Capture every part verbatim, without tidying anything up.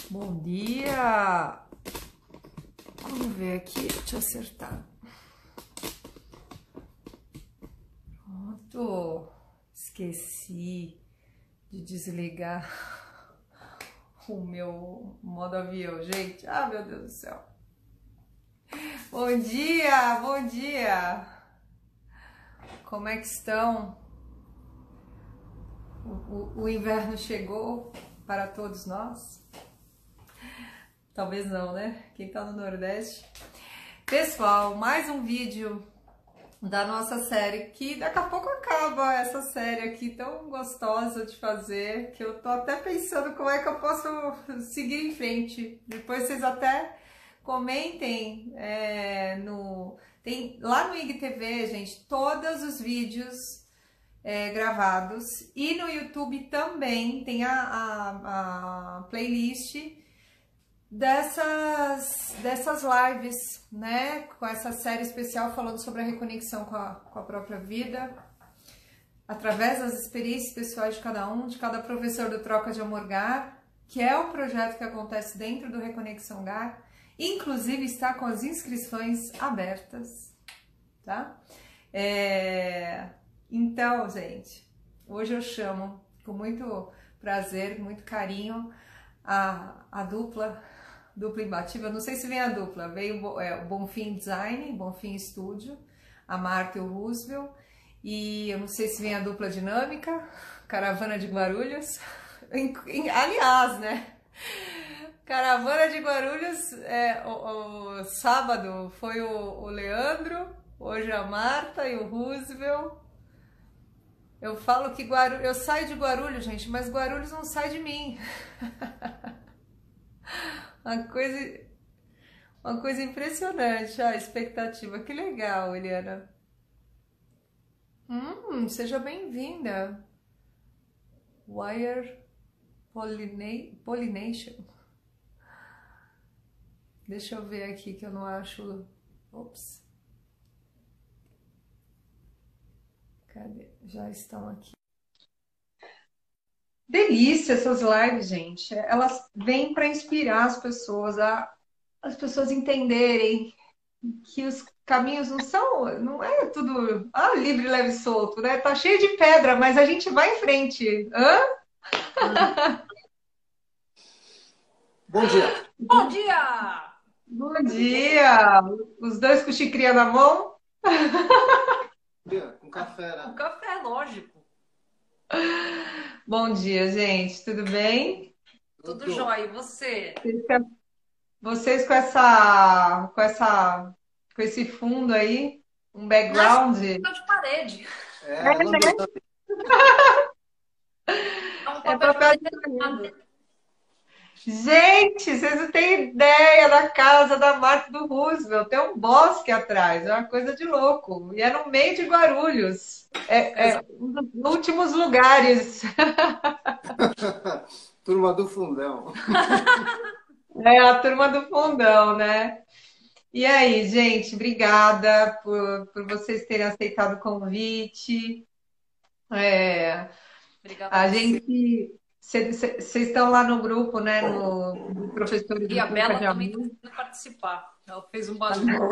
Bom dia! Vamos ver aqui, deixa eu acertar. Pronto! Esqueci de desligar o meu modo avião, gente. Ah, meu Deus do céu! Bom dia! Bom dia! Como é que estão? O, o, o inverno chegou para todos nós? Talvez não, né? Quem tá no Nordeste. Pessoal, mais um vídeo da nossa série, que daqui a pouco acaba essa série aqui tão gostosa de fazer, que eu tô até pensando como é que eu posso seguir em frente. Depois vocês até comentem é, no... Tem, lá no I G T V, gente, todos os vídeos é, gravados, e no YouTube também tem a, a, a playlist dessas, dessas lives, né, com essa série especial falando sobre a reconexão com a, com a própria vida, através das experiências pessoais de cada um, de cada professor do Troca de Amor G A R, que é o projeto que acontece dentro do Reconexão G A R, inclusive está com as inscrições abertas, tá? É... Então, gente, hoje eu chamo com muito prazer, muito carinho, a, a dupla dupla imbatível. Não sei se vem a dupla, veio é, o Bonfim Design, Bonfim Studio, a Marta e o Roosevelt, e eu não sei se vem a dupla dinâmica, Caravana de Guarulhos. Aliás, né, Caravana de Guarulhos, é, o, o sábado foi o, o Leandro, hoje a Marta e o Roosevelt. Eu falo que Guarulhos, eu saio de Guarulhos, gente, mas Guarulhos não sai de mim. Uma coisa, uma coisa impressionante, a expectativa. Que legal, Eliana. Hum, seja bem-vinda. Wire Pollina- Pollination. Deixa eu ver aqui que eu não acho... Ops. Cadê? Já estão aqui. Delícia essas lives, gente. Elas vêm para inspirar as pessoas, a, as pessoas entenderem que os caminhos não são, não é tudo ah, livre, leve e solto, né? Tá cheio de pedra, mas a gente vai em frente. Hã? Bom dia. Bom dia! Bom dia! Os dois com xicrinha na mão? Bom dia, com café, O né? café, lógico. Bom dia, gente. Tudo bem? Tudo Tudo. jóia. E você? Vocês com essa, com essa, com esse fundo aí, um Nasce background. papel de parede. É, lembrou também. É um É papel de papel parede de desenhado. Gente, vocês não têm ideia da casa da Marta do Roosevelt. Tem um bosque atrás, é uma coisa de louco. E é no meio de Guarulhos. É, é um dos últimos lugares. Turma do fundão. É a turma do fundão, né? E aí, gente, obrigada por, por vocês terem aceitado o convite. É, Obrigada a a você. gente. Vocês estão lá no grupo, né? No, no Professores E do a Troca Bela de também está Amor. querendo participar. Ela fez um barulho.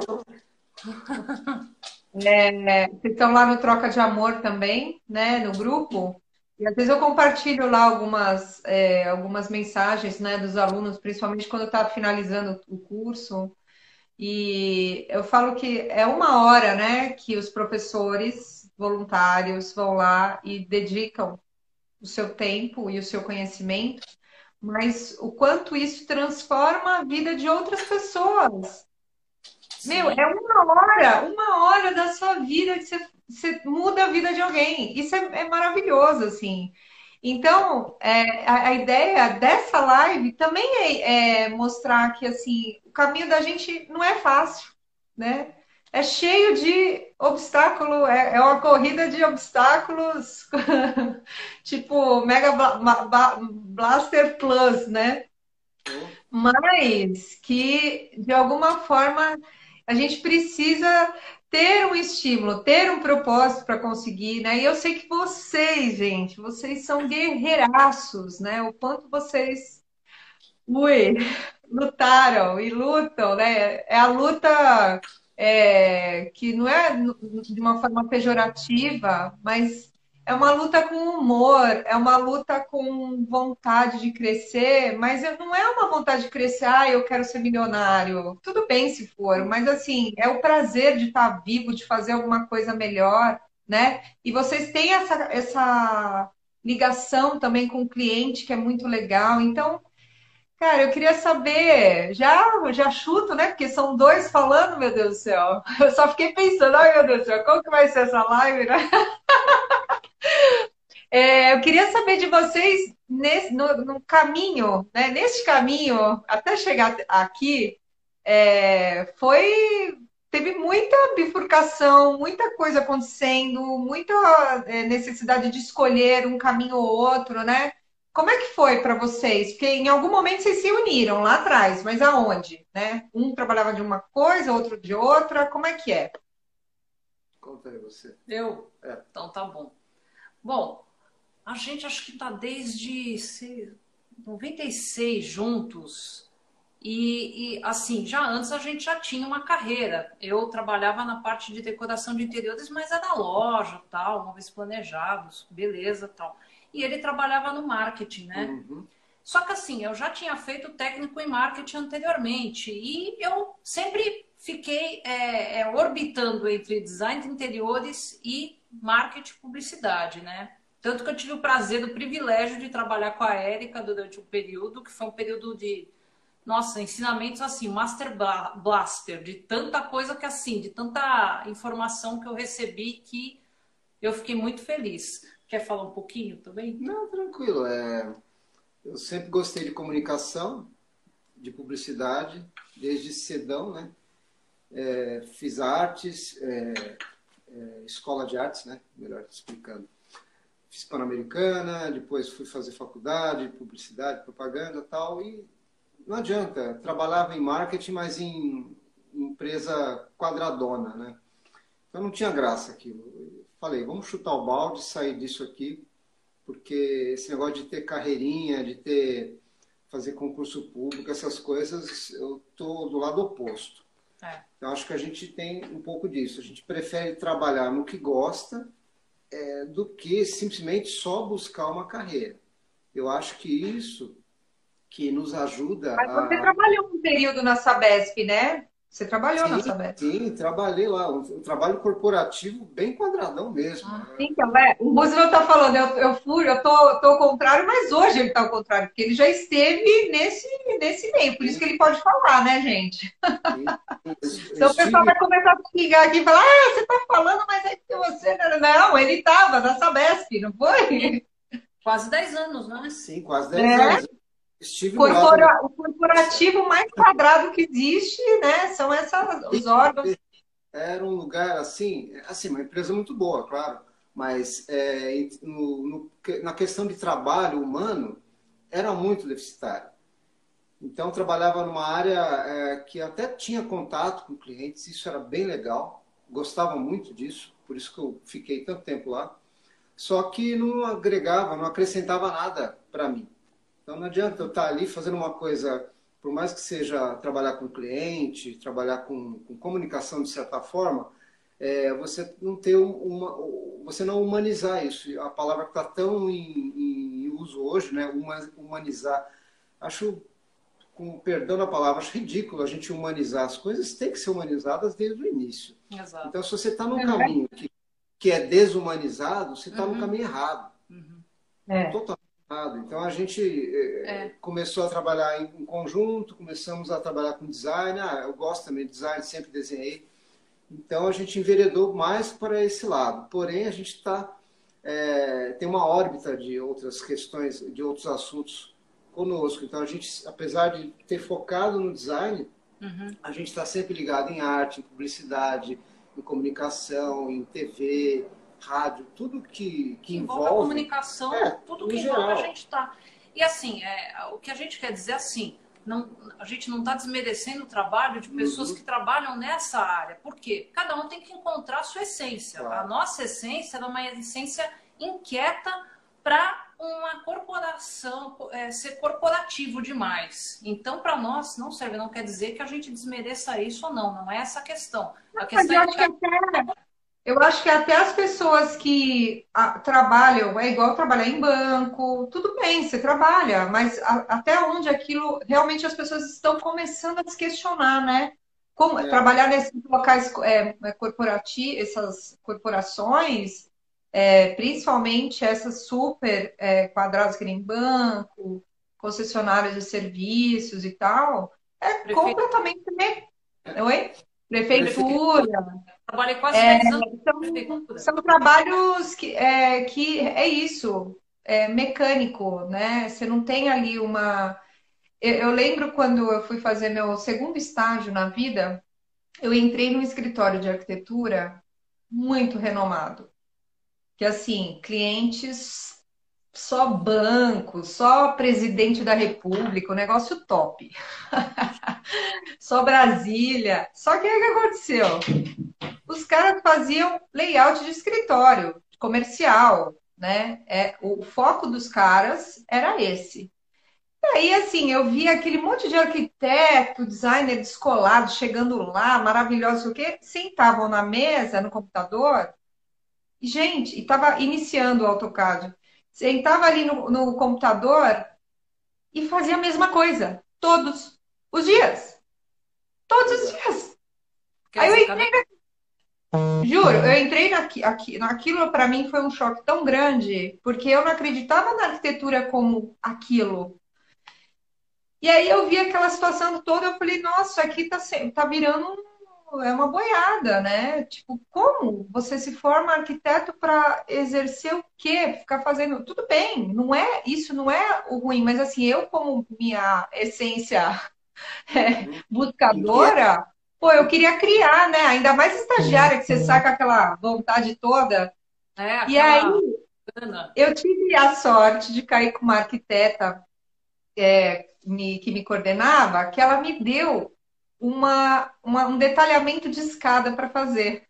É, vocês estão lá no Troca de Amor também, né, no grupo, e às vezes eu compartilho lá algumas, é, algumas mensagens, né, dos alunos, principalmente quando está finalizando o curso, e eu falo que é uma hora, né, que os professores voluntários vão lá e dedicam o seu tempo e o seu conhecimento, mas o quanto isso transforma a vida de outras pessoas. Meu, Sim. é uma hora, uma hora da sua vida que você, você muda a vida de alguém. Isso é, é maravilhoso, assim. Então, é, a, a ideia dessa live também é, é mostrar que, assim, o caminho da gente não é fácil, né? É cheio de obstáculo, é, é uma corrida de obstáculos, tipo Mega Bla- Ba- Blaster Plus, né? Mas que, de alguma forma, a gente precisa ter um estímulo, ter um propósito para conseguir, né? E eu sei que vocês, gente, vocês são guerreiraços, né? O quanto vocês Ui, lutaram e lutam, né? É a luta é, que não é de uma forma pejorativa, mas é uma luta com humor, é uma luta com vontade de crescer, mas não é uma vontade de crescer, ah, eu quero ser milionário. Tudo bem se for, mas assim, é o prazer de estar vivo, de fazer alguma coisa melhor, né? E vocês têm essa, essa ligação também com o cliente, que é muito legal. Então, cara, eu queria saber, já, já chuto, né? Porque são dois falando, meu Deus do céu. Eu só fiquei pensando, ai meu Deus do céu, como que vai ser essa live, né? É, eu queria saber de vocês nesse, no, no caminho, né? Neste caminho, até chegar aqui, é, foi, teve muita bifurcação, muita coisa acontecendo, muita é, necessidade de escolher um caminho ou outro, né? Como é que foi para vocês? Porque em algum momento vocês se uniram lá atrás, mas aonde, né? Um trabalhava de uma coisa, outro de outra, como é que é? Conta aí você. Eu? É. Então tá bom. Bom, a gente acho que tá desde se- noventa e seis juntos. E, e, assim, já antes a gente já tinha uma carreira. Eu trabalhava na parte de decoração de interiores, mas era loja, tal, móveis planejados, beleza, tal. E ele trabalhava no marketing, né? Uhum. Só que assim, eu já tinha feito técnico em marketing anteriormente e eu sempre fiquei é, é, orbitando entre design de interiores e marketing e publicidade, né? Tanto que eu tive o prazer, o privilégio de trabalhar com a Érica durante um período, que foi um período de, nossa, ensinamentos assim, Master Blaster, de tanta coisa que assim, de tanta informação que eu recebi que eu fiquei muito feliz. Quer falar um pouquinho também? Não, tranquilo. É, eu sempre gostei de comunicação, de publicidade, desde cedão, né? É, fiz artes, é, é, escola de artes, né? Melhor explicando. Fiz Pan-Americana, depois fui fazer faculdade, publicidade, propaganda e tal, e não adianta, trabalhava em marketing, mas em empresa quadradona, né? Então não tinha graça aquilo. Eu falei, vamos chutar o balde, sair disso aqui, porque esse negócio de ter carreirinha, de ter fazer concurso público, essas coisas, eu tô do lado oposto. É. Eu acho que a gente tem um pouco disso. A gente prefere trabalhar no que gosta é, do que simplesmente só buscar uma carreira. Eu acho que isso que nos ajuda Mas você a... trabalhou um período na Sabesp, né? Você trabalhou na Sim, Sabesp. sim, trabalhei lá. Um, um trabalho corporativo bem quadradão mesmo. Ah, Então, é, o Roosevelt está falando, eu, eu fui, eu tô, tô ao contrário, mas hoje ele está ao contrário, porque ele já esteve nesse, nesse meio, por isso Sim, que ele pode falar, né, gente? sim. Eu Senão o pessoal estive, vai começar a ligar aqui e falar, ah, você está falando, mas é que você... Não, não, ele estava na Sabesp, não sim, foi? quase dez anos, né? sim, quase dez É, anos. Estive no lado corpora, o corporativo mais quadrado que existe, né, são essas, os órgãos. era um lugar assim, assim, uma empresa muito boa, claro, mas é, no, no, na questão de trabalho humano era muito deficitário. Então trabalhava numa área é, que até tinha contato com clientes, isso era bem legal, gostava muito disso, por isso que eu fiquei tanto tempo lá. Só que não agregava, não acrescentava nada para mim. Então não adianta eu estar ali fazendo uma coisa, por mais que seja trabalhar com cliente, trabalhar com, com comunicação de certa forma, é, você não ter uma, você não humanizar isso. A palavra que está tão em, em uso hoje, né, humanizar. Acho, com perdão da palavra, acho ridículo a gente humanizar as coisas, tem que ser humanizadas desde o início. Exato. Então, se você está num caminho que, que é desumanizado, você está Uhum. no caminho errado. Uhum. É. Totalmente errado. Então, a gente eh, É. começou a trabalhar em, em conjunto, começamos a trabalhar com design. Ah, eu gosto também de design, sempre desenhei. Então, a gente enveredou mais para esse lado. Porém, a gente está é, tem uma órbita de outras questões, de outros assuntos conosco. Então, a gente, apesar de ter focado no design, Uhum. a gente está sempre ligado em arte, em publicidade, em comunicação, em T V, rádio, tudo que, que Que envolve a envolve. comunicação, É, tudo no que envolve a geral. gente tá. E assim, é, o que a gente quer dizer assim, não, a gente não está desmerecendo o trabalho de pessoas Uhum. que trabalham nessa área. Por quê? Cada um tem que encontrar a sua essência. Claro. A nossa essência é uma essência inquieta para uma corporação, é, ser corporativo demais. Então, para nós, não serve, não quer dizer que a gente desmereça isso ou não, não é essa a questão. A Mas questão eu é acho que que até, eu acho que até as pessoas que ah, trabalham, é igual trabalhar em banco, tudo bem, você trabalha, mas a- até onde aquilo realmente as pessoas estão começando a se questionar, né? Como É, trabalhar nesses locais é, é, corporati, essas corporações, é, principalmente essas super é, quadradas que nem banco, concessionárias de serviços e tal, é prefeito, completamente. me- Oi? prefeito, Prefeitura. trabalhei quase dez anos na São, prefeitura. são trabalhos que é, que é isso, é mecânico, né? Você não tem ali uma. Eu, eu lembro quando eu fui fazer meu segundo estágio na vida, eu entrei num escritório de arquitetura muito renomado, que assim, clientes só banco, só presidente da República, o negócio top, só Brasília. Só que aí o que aconteceu? Os caras faziam layout de escritório comercial, né? É, o foco dos caras era esse. E aí, assim, eu vi aquele monte de arquiteto, designer descolado chegando lá, maravilhoso, o quê? Sentavam na mesa, no computador, e, gente, e estava iniciando o AutoCAD. Sentava ali no, no computador e fazia a mesma coisa, todos os dias. Todos pois os é. dias. Quer Aí eu dizer, cada entrei Juro, eu entrei naqui, aqui, naquilo para mim foi um choque tão grande, porque eu não acreditava na arquitetura como aquilo. E aí eu vi aquela situação toda, eu falei, nossa, aqui tá, se- tá virando um- é uma boiada, né? Tipo, como você se forma arquiteto para exercer o quê? Ficar fazendo. Tudo bem, não é, isso não é o ruim, mas assim, eu como minha essência é, Uhum. Inquieta. buscadora, pô, eu queria criar, né? Ainda mais estagiária, que você saca aquela vontade toda. é E aí aquela Ana, eu tive a sorte de cair com uma arquiteta me- que me coordenava, que ela me deu uma, uma- um detalhamento de escada para fazer.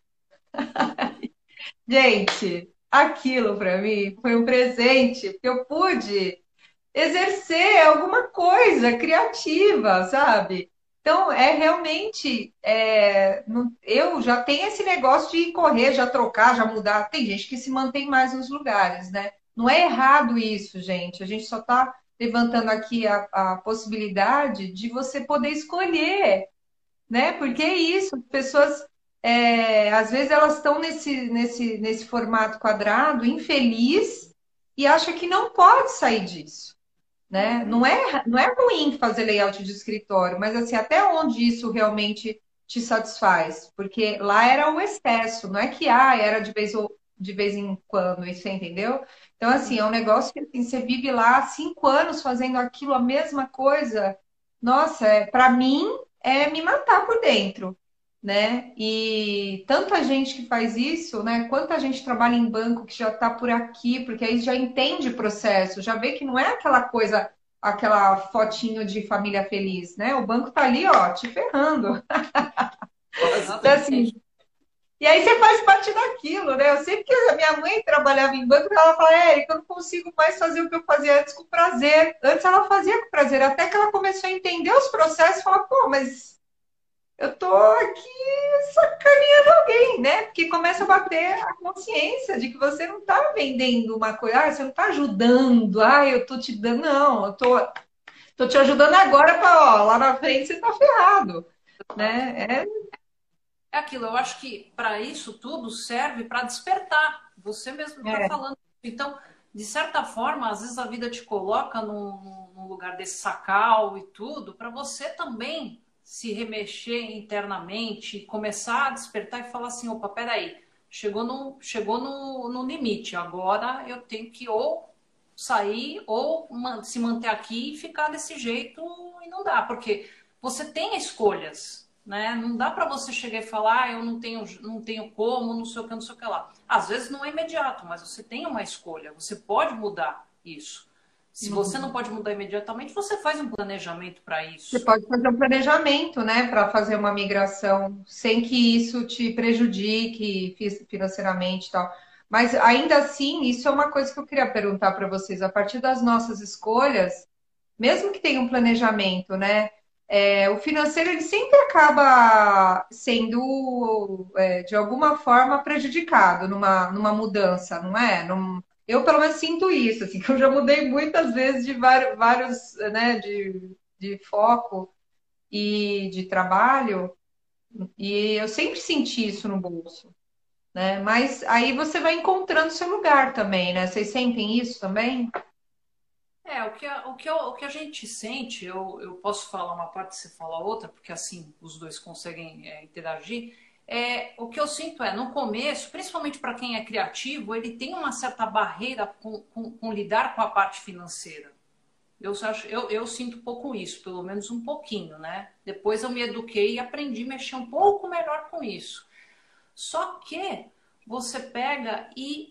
Gente, aquilo para mim foi um presente, porque eu pude exercer alguma coisa criativa, sabe? Então, é realmente. é, não- eu já tenho esse negócio de correr, já trocar, já mudar. Tem gente que se mantém mais nos lugares, né? Não é errado isso, gente. A gente só está levantando aqui a, a possibilidade de você poder escolher, né? Porque é isso, as pessoas. é, às vezes elas estão nesse, nesse, nesse formato quadrado, infeliz, e acham que não pode sair disso, né? Não Uhum. é, não é ruim fazer layout de escritório, mas assim, até onde isso realmente te satisfaz? Porque lá era o excesso, não é que ah, era de vez, ou- de vez em quando, isso você entendeu? Então, assim, é um negócio que assim, você vive lá cinco anos fazendo aquilo, a mesma coisa. Nossa, é, para mim é me matar por dentro, né? E tanta gente que faz isso, né? Quanta gente trabalha em banco que já está por aqui, porque aí já entende o processo, já vê que não é aquela coisa, aquela fotinho de família feliz, né? O banco tá ali, ó, te ferrando. Então, assim, exatamente. e aí você faz parte daquilo, né? Eu sei que a minha mãe trabalhava em banco, ela fala, Érica, eu não consigo mais fazer o que eu fazia antes com prazer. Antes ela fazia com prazer, até que ela começou a entender os processos e falar, pô, mas eu tô aqui sacaneando alguém, né? Porque começa a bater a consciência de que você não tá vendendo uma coisa, ah, você não tá ajudando, ah, eu tô te dando, não, eu tô, tô te ajudando agora para, ó, lá na frente você tá ferrado, né? É, É aquilo, eu acho que para isso tudo serve para despertar. Você mesmo está é, falando. Então, de certa forma, às vezes a vida te coloca num, num lugar desse sacal e tudo, para você também se remexer internamente, começar a despertar e falar assim: opa, peraí, chegou no, chegou no, no limite, agora eu tenho que ou sair ou man- se manter aqui e ficar desse jeito e não dá, porque você tem escolhas, né? Não dá para você chegar e falar, ah, eu não tenho, não tenho como, não sei o que, não sei o que lá. Às vezes não é imediato, mas você tem uma escolha, você pode mudar isso. Se você não uhum. pode mudar imediatamente, você faz um planejamento para Você isso. pode fazer um planejamento, né, para fazer uma migração sem que isso te prejudique fi- financeiramente e tal. Mas ainda assim, isso é uma coisa que eu queria perguntar para vocês. A partir das nossas escolhas, mesmo que tenha um planejamento, né? É, o financeiro ele sempre acaba sendo, é, de alguma forma, prejudicado numa, numa mudança, não é? Num- eu, pelo menos, sinto isso, assim, que eu já mudei muitas vezes de vários, vários, né, de, de foco e de trabalho, e eu sempre senti isso no bolso, né? Mas aí você vai encontrando seu lugar também, né? Vocês sentem isso também? É, o que a, o que, eu- o que a gente sente, eu, eu posso falar uma parte e você fala outra, porque assim os dois conseguem é, interagir. É, o que eu sinto é, no começo, principalmente para quem é criativo, ele tem uma certa barreira com, com, com lidar com a parte financeira. Eu, acho, eu, eu sinto um pouco isso, pelo menos um pouquinho, né? Depois eu me eduquei e aprendi a mexer um pouco melhor com isso. Só que você pega e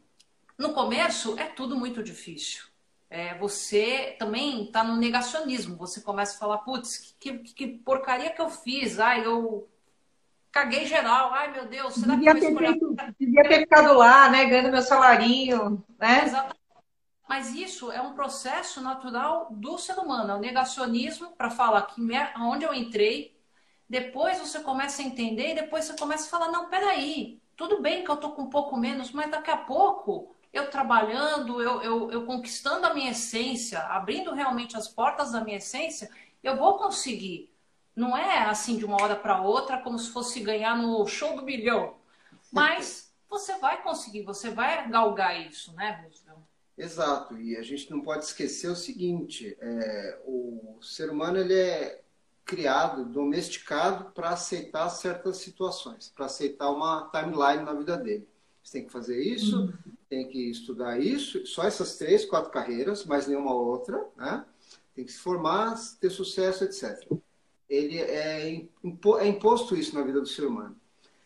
no começo é tudo muito difícil. É, você também está no negacionismo. Você começa a falar, putz, que, que, que porcaria que eu fiz. Ai, eu caguei geral. Ai, meu Deus, será que eu Devia vou ter escolher? feito, devia ter ficado lá, né? Ganhando meu salarinho, né? Exatamente. Mas isso é um processo natural do ser humano. É o negacionismo para falar que onde eu entrei. Depois você começa a entender e depois você começa a falar, não, peraí, tudo bem que eu tô com um pouco menos, mas daqui a pouco eu trabalhando, eu, eu, eu conquistando a minha essência, abrindo realmente as portas da minha essência, eu vou conseguir. Não é assim de uma hora para outra, como se fosse ganhar no show do milhão. Mas você vai conseguir, você vai galgar isso, né, Roosevelt? Exato, e a gente não pode esquecer o seguinte, é, o ser humano ele é criado, domesticado para aceitar certas situações, para aceitar uma timeline na vida dele. Você tem que fazer isso, uhum. Tem que estudar isso, só essas três, quatro carreiras, mais nenhuma outra, né? Tem que se formar, ter sucesso, etcétera. Ele é, impo é imposto isso na vida do ser humano.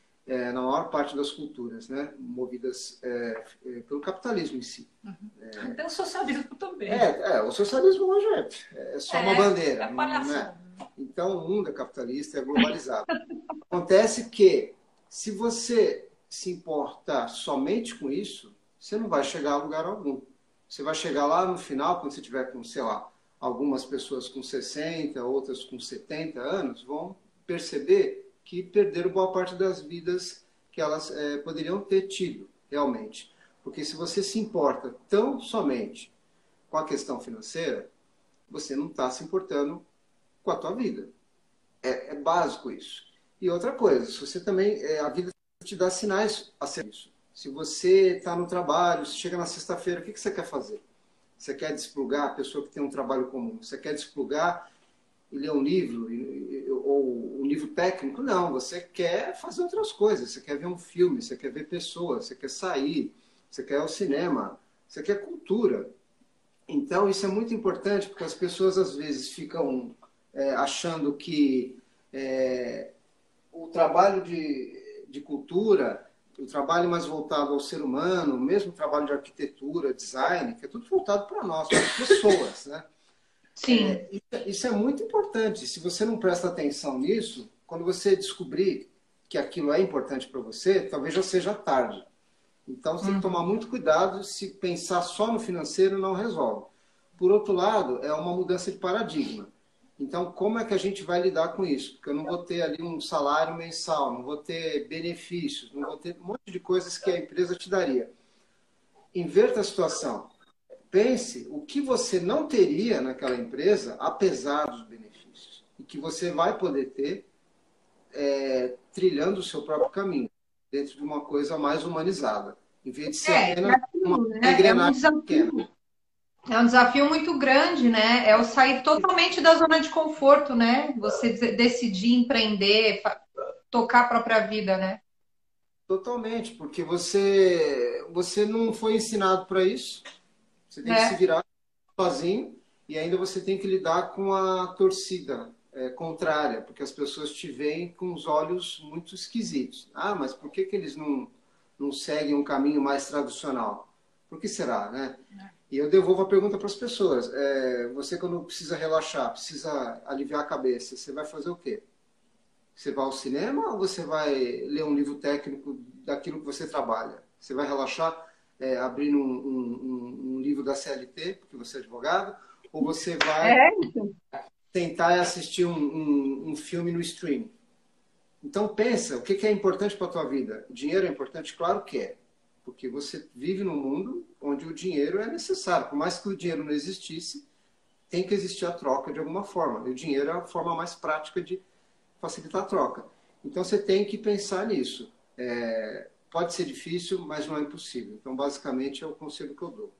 É, na maior parte das culturas, né? Movidas é, é, pelo capitalismo em si. Uhum. É, Até o socialismo também. É, é o socialismo hoje é, é só é, uma bandeira. É não é? Então, o mundo é capitalista, é globalizado. Acontece que, se você se importar somente com isso, você não vai chegar a lugar algum. Você vai chegar lá no final, quando você tiver com, sei lá, algumas pessoas com sessenta, outras com setenta anos, vão perceber que perderam boa parte das vidas que elas é, poderiam ter tido, realmente. Porque se você se importa tão somente com a questão financeira, você não está se importando com a tua vida. É, é básico isso. E outra coisa, se você também, é, a vida te dá sinais a ser isso. Se você está no trabalho, se chega na sexta-feira, o que, que você quer fazer? Você quer desplugar a pessoa que tem um trabalho comum? Você quer desplugar e ler um livro, ou um livro técnico? Não, você quer fazer outras coisas. Você quer ver um filme, você quer ver pessoas, você quer sair, você quer ir ao cinema, você quer cultura. Então, isso é muito importante, porque as pessoas, às vezes, ficam é, achando que é, o trabalho de, de cultura, o trabalho mais voltado ao ser humano, mesmo o trabalho de arquitetura, design, que é tudo voltado para nós, para as pessoas, né? Sim. É, isso é muito importante. Se você não presta atenção nisso, quando você descobrir que aquilo é importante para você, talvez já seja tarde. Então, você tem que tomar muito cuidado. Se pensar só no financeiro, não resolve. Por outro lado, é uma mudança de paradigma. Então, como é que a gente vai lidar com isso? Porque eu não vou ter ali um salário mensal, não vou ter benefícios, não vou ter um monte de coisas que a empresa te daria. Inverta a situação. Pense o que você não teria naquela empresa, apesar dos benefícios. E que você vai poder ter é, trilhando o seu próprio caminho, dentro de uma coisa mais humanizada. Em vez de ser é, apenas é uma né? engrenagem é um pequena. É um desafio muito grande, né? É o sair totalmente da zona de conforto, né? Você decidir empreender, tocar a própria vida, né? Totalmente, porque você, você não foi ensinado para isso. Você tem É. que se virar sozinho e ainda você tem que lidar com a torcida é, contrária, porque as pessoas te veem com os olhos muito esquisitos. Ah, mas por que, que eles não, não seguem um caminho mais tradicional? Por que será, né? E eu devolvo a pergunta para as pessoas. É, você, quando precisa relaxar, precisa aliviar a cabeça, você vai fazer o quê? Você vai ao cinema ou você vai ler um livro técnico daquilo que você trabalha? Você vai relaxar é, abrindo um, um, um livro da C L T, porque você é advogado, ou você vai É. tentar assistir um, um, um filme no streaming. Então pensa, o que é importante para a tua vida? O dinheiro é importante? Claro que é. Porque você vive num mundo onde o dinheiro é necessário. Por mais que o dinheiro não existisse, tem que existir a troca de alguma forma. E o dinheiro é a forma mais prática de facilitar a troca. Então você tem que pensar nisso. É, pode ser difícil, mas não é impossível. Então basicamente é o conselho que eu dou.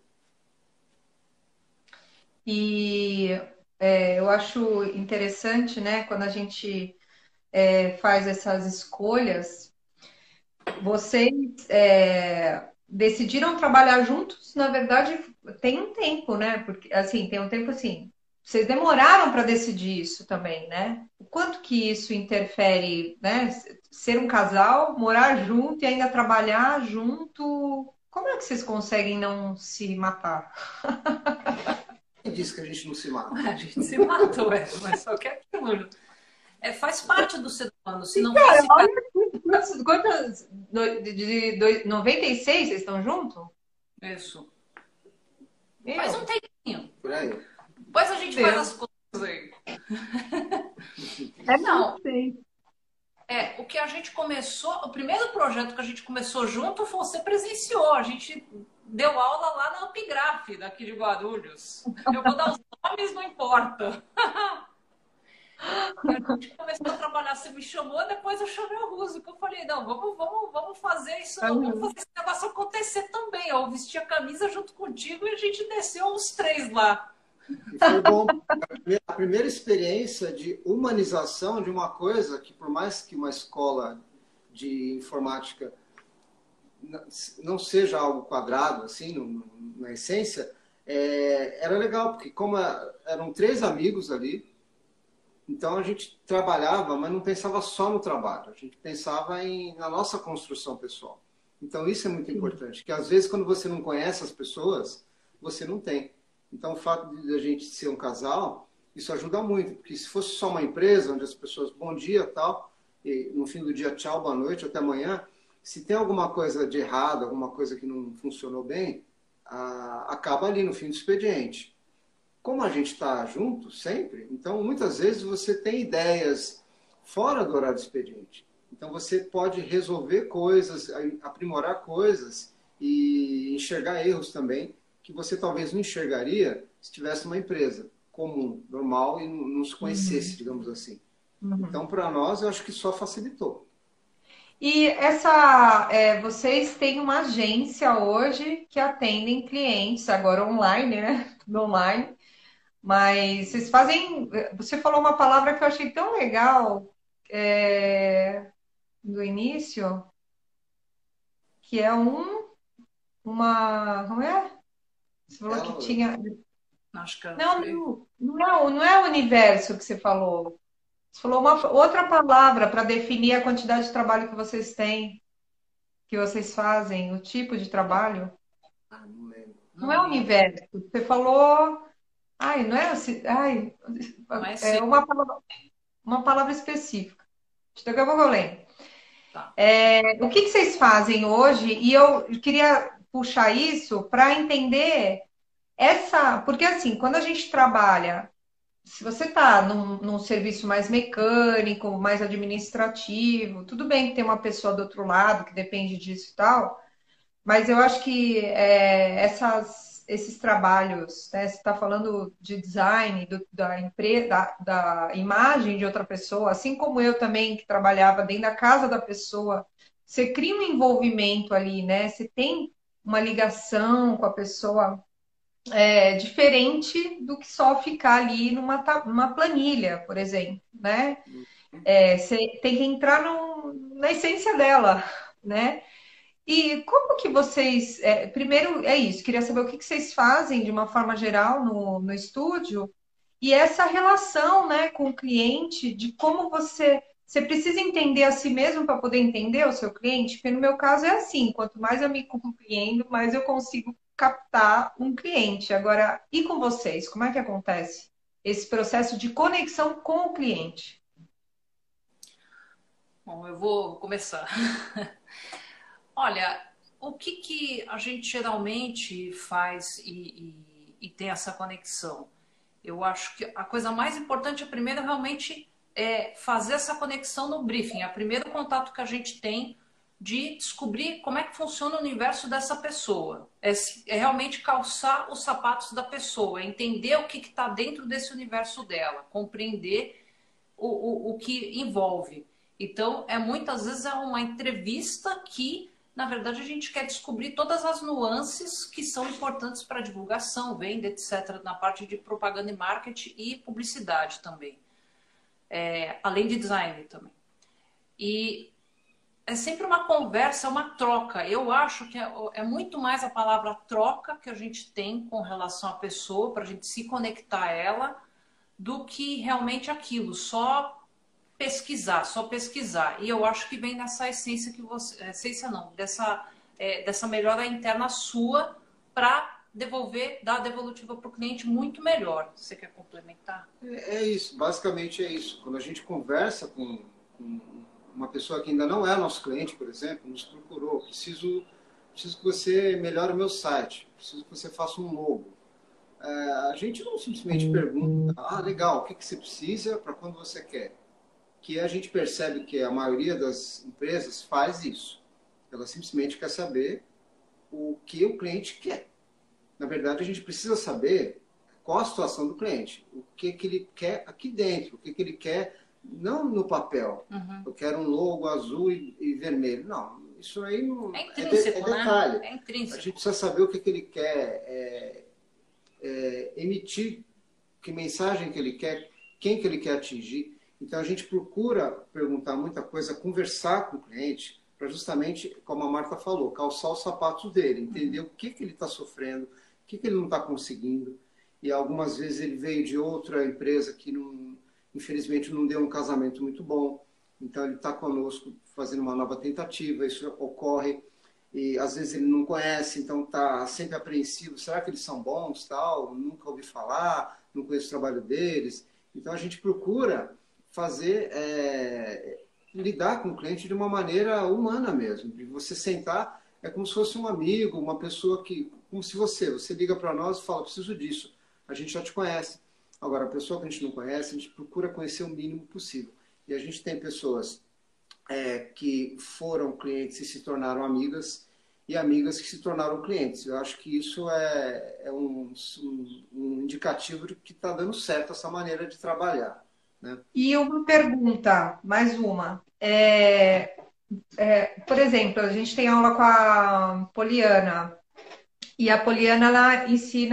E é, eu acho interessante, né, quando a gente é, faz essas escolhas, vocês é, decidiram trabalhar juntos, na verdade, tem um tempo, né? Porque, assim, tem um tempo assim, vocês demoraram para decidir isso também, né? O quanto que isso interfere, né? Ser um casal, morar junto e ainda trabalhar junto. Como é que vocês conseguem não se matar? Quem disse que a gente não se mata? A gente se matou, é, mas só que é aquilo. É, faz parte do ser humano. Se não Cara, fosse. olha quantos, quantos de, de, de noventa e seis vocês estão juntos? Isso. Meu, Faz um tempinho. Por aí. Depois a gente Deus. faz as coisas aí. é Não, sim. é, o que a gente começou, o primeiro projeto que a gente começou junto, você presenciou. A gente deu aula lá na Ampigraf, daqui de Guarulhos. Eu vou dar os nomes, não importa. E a gente começou a trabalhar, você me chamou, depois eu chamei o Russo, que eu falei, não, vamos, vamos, vamos fazer isso, não, vamos fazer esse negócio acontecer também. Eu vesti a camisa junto contigo e a gente desceu os três lá. E foi bom. A primeira, a primeira experiência de humanização de uma coisa que, por mais que uma escola de informática não seja algo quadrado, assim, no, na essência, é, era legal, porque como a, eram três amigos ali, então a gente trabalhava, mas não pensava só no trabalho, a gente pensava em, na nossa construção pessoal. Então isso é muito importante, que às vezes quando você não conhece as pessoas, você não tem. Então o fato de a gente ser um casal, isso ajuda muito, porque se fosse só uma empresa, onde as pessoas, bom dia, tal, e no fim do dia, tchau, boa noite, até amanhã, se tem alguma coisa de errado, alguma coisa que não funcionou bem, a, acaba ali no fim do expediente. Como a gente está junto sempre, então muitas vezes você tem ideias fora do horário do expediente. Então você pode resolver coisas, aprimorar coisas e enxergar erros também que você talvez não enxergaria se tivesse uma empresa comum, normal e não se conhecesse, uhum. digamos assim. Uhum. Então para nós eu acho que só facilitou. E essa, é, vocês têm uma agência hoje que atendem clientes agora online, né? Tudo online. Mas vocês fazem. Você falou uma palavra que eu achei tão legal é, no início, que é um. Uma. Como é? Você falou que tinha. Acho que eu não, não, não, não é o universo que você falou. Você falou uma outra palavra para definir a quantidade de trabalho que vocês têm, que vocês fazem, o tipo de trabalho. Ah, não lembro. Não, não é o universo. Você falou. Ai, não é assim. Ai, é uma palavra, uma palavra específica. Daqui a pouco eu lembro. Tá. É, o que, que vocês fazem hoje? E eu queria puxar isso para entender essa. Porque, assim, quando a gente trabalha, se você está num, num serviço mais mecânico, mais administrativo, tudo bem que tem uma pessoa do outro lado que depende disso e tal, mas eu acho que é, essas. Esses trabalhos, né? Você está falando de design do, da empresa, da, da imagem de outra pessoa, assim como eu também que trabalhava dentro da casa da pessoa, você cria um envolvimento ali, né? Você tem uma ligação com a pessoa é, diferente do que só ficar ali numa, numa planilha, por exemplo, né? É, você tem que entrar no, na essência dela, né? E como que vocês... É, primeiro, é isso. Queria saber o que, que vocês fazem, de uma forma geral, no, no estúdio. E essa relação, né, com o cliente, de como você... Você precisa entender a si mesmo para poder entender o seu cliente? Porque no meu caso é assim. Quanto mais eu me compreendo, mais eu consigo captar um cliente. Agora, e com vocês? Como é que acontece esse processo de conexão com o cliente? Bom, eu vou começar. Olha, o que, que a gente geralmente faz e, e, e tem essa conexão? Eu acho que a coisa mais importante, a primeira, realmente é fazer essa conexão no briefing. É o primeiro contato que a gente tem de descobrir como é que funciona o universo dessa pessoa. É, é realmente calçar os sapatos da pessoa, entender o que está dentro desse universo dela, compreender o, o, o que envolve. Então, é muitas vezes é uma entrevista que, na verdade, a gente quer descobrir todas as nuances que são importantes para divulgação, venda, etcétera, na parte de propaganda e marketing e publicidade também. É, além de design também. E é sempre uma conversa, uma troca. Eu acho que é, é muito mais a palavra troca que a gente tem com relação à pessoa, para a gente se conectar a ela, do que realmente aquilo, só pesquisar, só pesquisar. E eu acho que vem nessa essência que você... Essência não, dessa, é, dessa melhora interna sua para devolver, dar a devolutiva para o cliente muito melhor. Você quer complementar? É, é isso, basicamente é isso. Quando a gente conversa com, com uma pessoa que ainda não é nosso cliente, por exemplo, nos procurou, preciso, preciso que você melhore o meu site, preciso que você faça um logo. É, a gente não simplesmente pergunta, ah, legal, o que, que você precisa para quando você quer? Que a gente percebe que a maioria das empresas faz isso. Ela simplesmente quer saber o que o cliente quer. Na verdade, a gente precisa saber qual a situação do cliente, o que, que ele quer aqui dentro, o que, que ele quer, não no papel. Uhum. Eu quero um logo azul e, e vermelho. Não, isso aí não, é intrínseco, é, de, é detalhe. Né? É intrínseco. A gente precisa saber o que, que ele quer é, é, emitir, que mensagem que ele quer, quem que ele quer atingir. Então, a gente procura perguntar muita coisa, conversar com o cliente, para justamente, como a Marta falou, calçar os sapatos dele, entender uhum. o que, que ele está sofrendo, o que, que ele não está conseguindo. E algumas vezes ele veio de outra empresa que, não, infelizmente, não deu um casamento muito bom. Então, ele está conosco fazendo uma nova tentativa, isso ocorre. E, às vezes, ele não conhece, então está sempre apreensivo. Será que eles são bons? Tal? Nunca ouvi falar, não conheço o trabalho deles. Então, a gente procura fazer, é, lidar com o cliente de uma maneira humana mesmo. De você sentar, é como se fosse um amigo, uma pessoa que, como se você, você liga para nós e fala, preciso disso. A gente já te conhece. Agora, a pessoa que a gente não conhece, a gente procura conhecer o mínimo possível. E a gente tem pessoas é, que foram clientes e se tornaram amigas, e amigas que se tornaram clientes. Eu acho que isso é, é um, um, um indicativo de que está dando certo essa maneira de trabalhar. Né? E uma pergunta, mais uma. É, é, por exemplo, a gente tem aula com a Poliana, e a Poliana ela ensina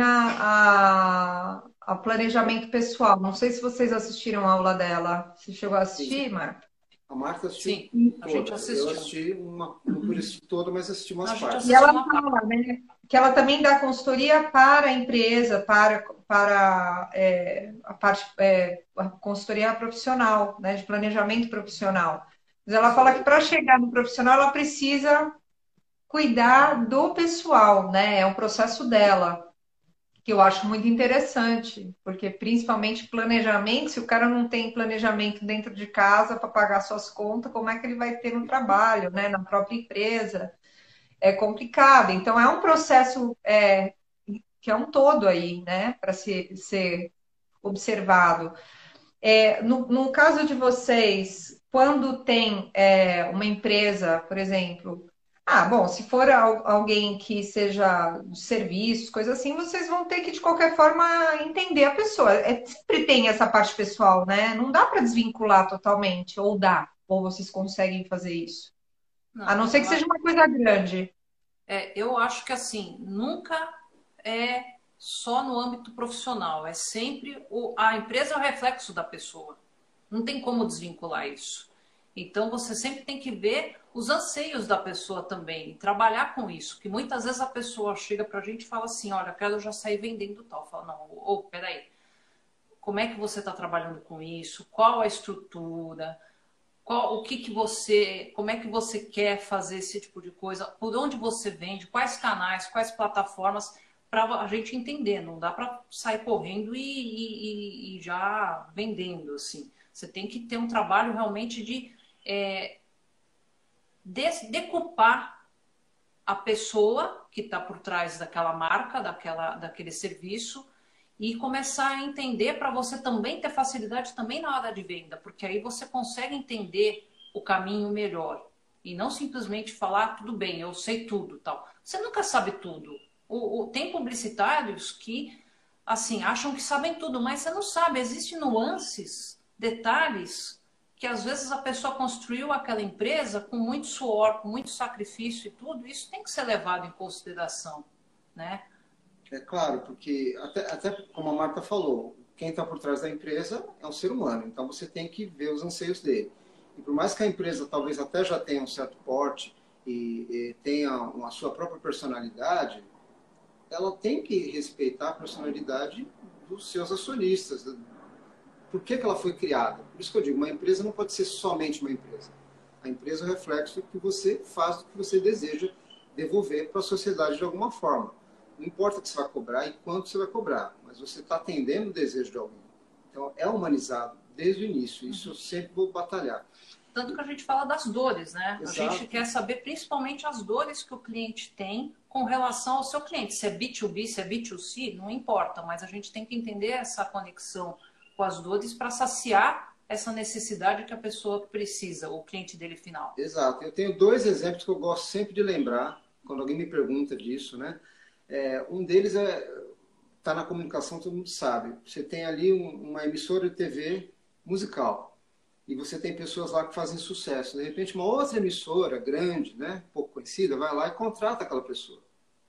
a, a planejamento pessoal. Não sei se vocês assistiram a aula dela. Você chegou a assistir, Marta? A Marta assistiu. Sim, a gente assistiu. Eu assisti, uma, não por isso toda, mas assisti umas partes. E ela fala, né, que ela também dá consultoria para a empresa, para, para é, a parte é, a consultoria profissional, né, de planejamento profissional. Mas ela fala que para chegar no profissional ela precisa cuidar do pessoal, né? É um processo dela, que eu acho muito interessante, porque principalmente planejamento, se o cara não tem planejamento dentro de casa para pagar suas contas, como é que ele vai ter no trabalho, né? Na própria empresa? É complicado. Então, é um processo é, que é um todo aí, né? Para ser, ser observado. É, no, no caso de vocês, quando tem é, uma empresa, por exemplo, ah, bom, se for alguém que seja de serviços, coisas assim, vocês vão ter que, de qualquer forma, entender a pessoa. É, sempre tem essa parte pessoal, né? Não dá para desvincular totalmente, ou dá, ou vocês conseguem fazer isso. Não, a não ser que seja uma coisa grande. É, eu acho que, assim, nunca é só no âmbito profissional. É sempre... O, a empresa é o reflexo da pessoa. Não tem como desvincular isso. Então, você sempre tem que ver os anseios da pessoa também, e trabalhar com isso, que muitas vezes a pessoa chega pra gente e fala assim, olha, quero já sair vendendo tal. Fala, não, ô, oh, peraí, como é que você está trabalhando com isso? Qual a estrutura? Qual, o que que você, como é que você quer fazer esse tipo de coisa? Por onde você vende? Quais canais? Quais plataformas? Para a gente entender, não dá para sair correndo e, e, e já vendendo, assim. Você tem que ter um trabalho realmente de... É, decupar a pessoa que está por trás daquela marca, daquela, daquele serviço, e começar a entender para você também ter facilidade também na hora de venda, porque aí você consegue entender o caminho melhor. E não simplesmente falar, tudo bem, eu sei tudo, tal. Você nunca sabe tudo. O, o, tem publicitários que, assim, acham que sabem tudo, mas você não sabe. Existem nuances, detalhes, que às vezes a pessoa construiu aquela empresa com muito suor, com muito sacrifício e tudo. Isso tem que ser levado em consideração, né? É claro, porque até, até como a Marta falou, quem está por trás da empresa é um ser humano, então você tem que ver os anseios dele. E por mais que a empresa talvez até já tenha um certo porte e, e tenha uma, a sua própria personalidade, ela tem que respeitar a personalidade dos seus acionistas. Por que, que ela foi criada? Por isso que eu digo, uma empresa não pode ser somente uma empresa. A empresa é o reflexo do que você faz, do que você deseja devolver para a sociedade de alguma forma. Não importa o que você vai cobrar e quanto você vai cobrar, mas você está atendendo o desejo de alguém. Então, é humanizado desde o início. Isso eu sempre vou batalhar. Tanto que a gente fala das dores, né? Exato. A gente quer saber principalmente as dores que o cliente tem com relação ao seu cliente. Se é B dois B, se é B dois C, não importa, mas a gente tem que entender essa conexão com as dores para saciar essa necessidade que a pessoa precisa, o cliente dele final. Exato. Eu tenho dois exemplos que eu gosto sempre de lembrar, quando alguém me pergunta disso, né? É, um deles é está na comunicação, todo mundo sabe. Você tem ali um, uma emissora de T V musical e você tem pessoas lá que fazem sucesso. De repente, uma outra emissora grande, né, pouco conhecida, vai lá e contrata aquela pessoa.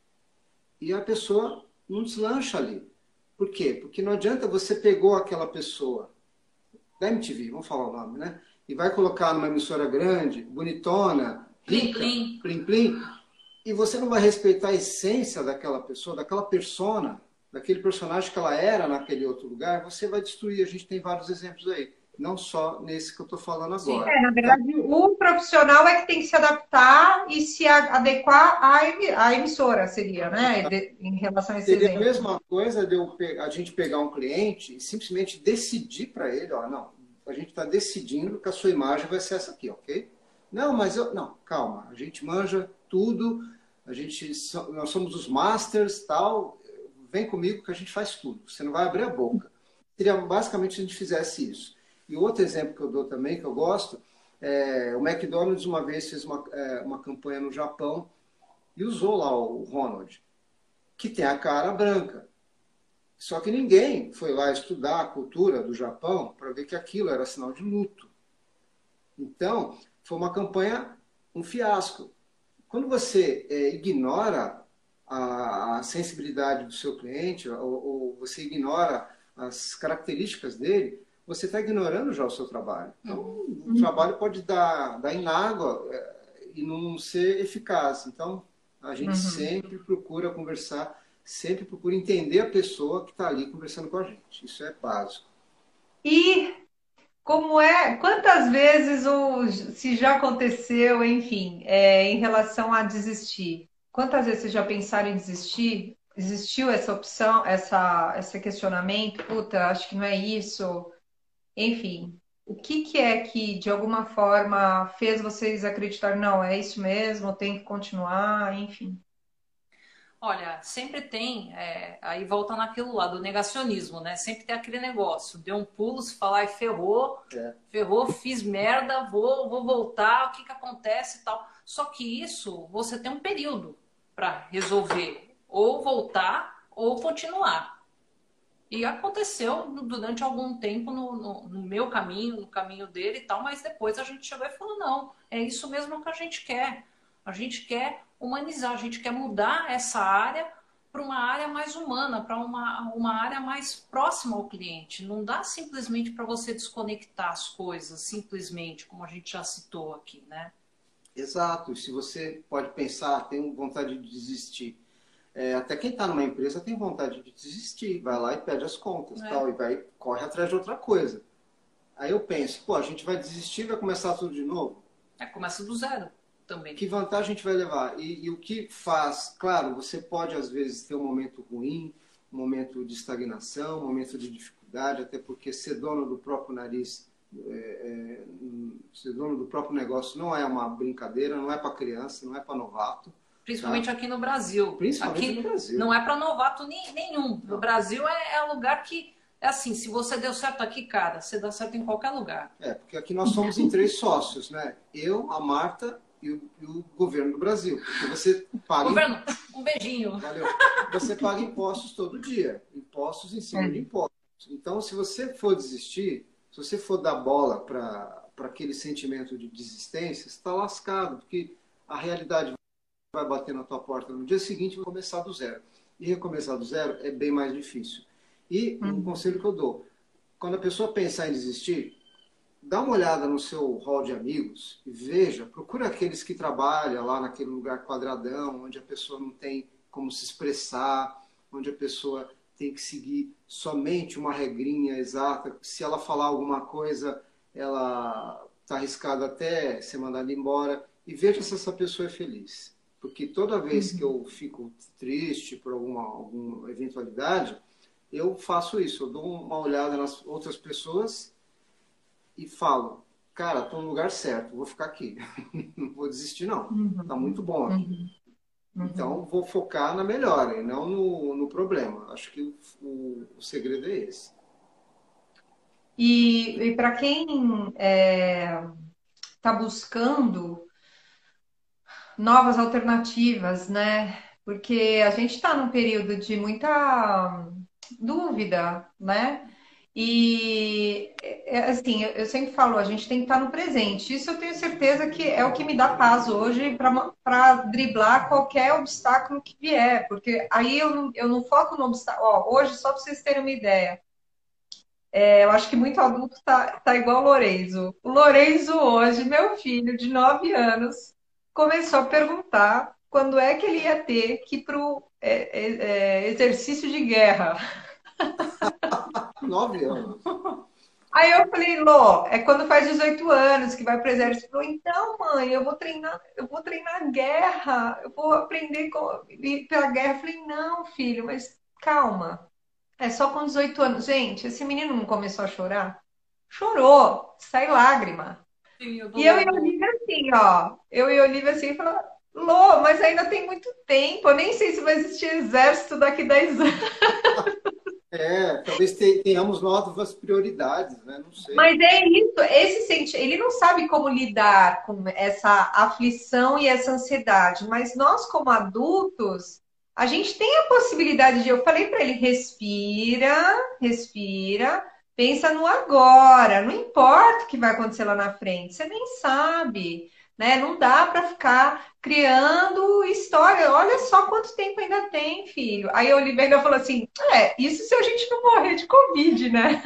E a pessoa não deslancha ali. Por quê? Porque não adianta você pegou aquela pessoa da M T V, vamos falar o nome, né? E vai colocar numa emissora grande, bonitona, rica, Plim, plim, plim, e você não vai respeitar a essência daquela pessoa, daquela persona, daquele personagem que ela era naquele outro lugar, você vai destruir. A gente tem vários exemplos aí. Não só nesse que eu estou falando agora. É, na verdade, o profissional é que tem que se adaptar e se adequar à emissora, seria, né? De, em relação a esse Seria exemplo. a mesma coisa de eu, a gente pegar um cliente e simplesmente decidir para ele, ó, não, a gente está decidindo que a sua imagem vai ser essa aqui, ok? Não, mas eu... Não, calma. A gente manja tudo, a gente, nós somos os masters, tal, vem comigo que a gente faz tudo. Você não vai abrir a boca. Seria basicamente se a gente fizesse isso. E outro exemplo que eu dou também, que eu gosto, é, o McDonald's uma vez fez uma, é, uma campanha no Japão e usou lá o Ronald, que tem a cara branca. Só que ninguém foi lá estudar a cultura do Japão para ver que aquilo era sinal de luto. Então, foi uma campanha, um fiasco. Quando você é, ignora a, a sensibilidade do seu cliente, ou, ou você ignora as características dele, você está ignorando já o seu trabalho. Então, uhum. o trabalho pode dar, dar em água é, e não ser eficaz. Então, a gente uhum. sempre procura conversar, sempre procura entender a pessoa que está ali conversando com a gente. Isso é básico. E como é, quantas vezes, ou se já aconteceu, enfim, é, em relação a desistir? Quantas vezes vocês já pensaram em desistir? Existiu essa opção, essa, esse questionamento? Puta, acho que não é isso. Enfim, o que, que é que, de alguma forma, fez vocês acreditar, não, é isso mesmo, tem que continuar, enfim? Olha, sempre tem, é, aí volta naquilo lá, do negacionismo, né? Sempre tem aquele negócio, deu um pulo, se falar e ferrou, é. ferrou, fiz merda, vou, vou voltar, o que que acontece e tal. Só que isso, você tem um período para resolver, ou voltar, ou continuar. E aconteceu durante algum tempo no, no, no meu caminho, no caminho dele e tal, mas depois a gente chegou e falou, não, é isso mesmo que a gente quer. A gente quer humanizar, a gente quer mudar essa área para uma área mais humana, para uma, uma área mais próxima ao cliente. Não dá simplesmente para você desconectar as coisas, simplesmente, como a gente já citou aqui, né? Exato. Se você pode pensar, tem vontade de desistir. É, até quem está numa empresa tem vontade de desistir, vai lá e pede as contas, é. tal, e vai, corre atrás de outra coisa. Aí eu penso, pô, a gente vai desistir e vai começar tudo de novo? É, começa do zero também. Que vantagem a gente vai levar? E, e o que faz? Claro, você pode às vezes ter um momento ruim, um momento de estagnação, um momento de dificuldade, até porque ser dono do próprio nariz, é, é, ser dono do próprio negócio não é uma brincadeira, não é para criança, não é para novato. principalmente tá? aqui no Brasil. Principalmente Aqui no Brasil. não é para novato nenhum. No Brasil é, é um lugar que, é assim, se você deu certo aqui, cara, você dá certo em qualquer lugar. É, porque aqui nós somos em três sócios, né? Eu, a Marta e o, e o governo do Brasil. Porque você paga... Governo, um beijinho. Valeu. Você paga impostos todo dia. Impostos em cima de impostos. Então, se você for desistir, se você for dar bola para aquele sentimento de desistência, você está lascado, porque a realidade vai bater na tua porta no dia seguinte e vai começar do zero. E recomeçar do zero é bem mais difícil. E um conselho que eu dou, quando a pessoa pensar em desistir, dá uma olhada no seu hall de amigos e veja, procura aqueles que trabalham lá naquele lugar quadradão, onde a pessoa não tem como se expressar, onde a pessoa tem que seguir somente uma regrinha exata. Se ela falar alguma coisa, ela está arriscada até ser mandada embora. E veja se essa pessoa é feliz. Porque toda vez que eu fico triste por alguma, alguma eventualidade, eu faço isso. Eu dou uma olhada nas outras pessoas e falo, cara, estou no lugar certo, vou ficar aqui. Não vou desistir, não. Está muito bom aqui. Uhum. Então, vou focar na melhora e não no, no problema. Acho que o, o, o segredo é esse. E, e para quem está é, buscando novas alternativas, né? Porque a gente está num período de muita dúvida, né? E, assim, eu sempre falo, a gente tem que estar no presente. Isso eu tenho certeza que é o que me dá paz hoje para driblar qualquer obstáculo que vier. Porque aí eu não, eu não foco no obstáculo. Ó, hoje, só para vocês terem uma ideia, é, eu acho que muito adulto tá, tá igual o Lorenzo. O Lorenzo hoje, meu filho de nove anos, começou a perguntar quando é que ele ia ter que ir para o é, é, é, exercício de guerra. Nove anos. Aí eu falei, Lô, é quando faz dezoito anos que vai para o exército. Falou, então, mãe, eu vou treinar, eu vou treinar guerra, eu vou aprender com, ir pela guerra. Eu falei, não, filho, mas calma. É só com dezoito anos. Gente, esse menino não começou a chorar? Chorou, sai lágrima. Sim, eu E eu e a Olivia assim, ó. Eu e a Olivia assim, falando, Lô, mas ainda tem muito tempo. Eu nem sei se vai existir exército daqui a dez anos. É, talvez tenhamos novas prioridades, né? Não sei. Mas é isso, esse senti... ele não sabe como lidar com essa aflição e essa ansiedade, mas nós como adultos, a gente tem a possibilidade de, eu falei para ele, respira, respira, pensa no agora, não importa o que vai acontecer lá na frente, você nem sabe, né? Não dá para ficar criando história. Olha só quanto tempo ainda tem, filho. Aí a Olivia falou assim, é, isso se a gente não morrer de Covid, né?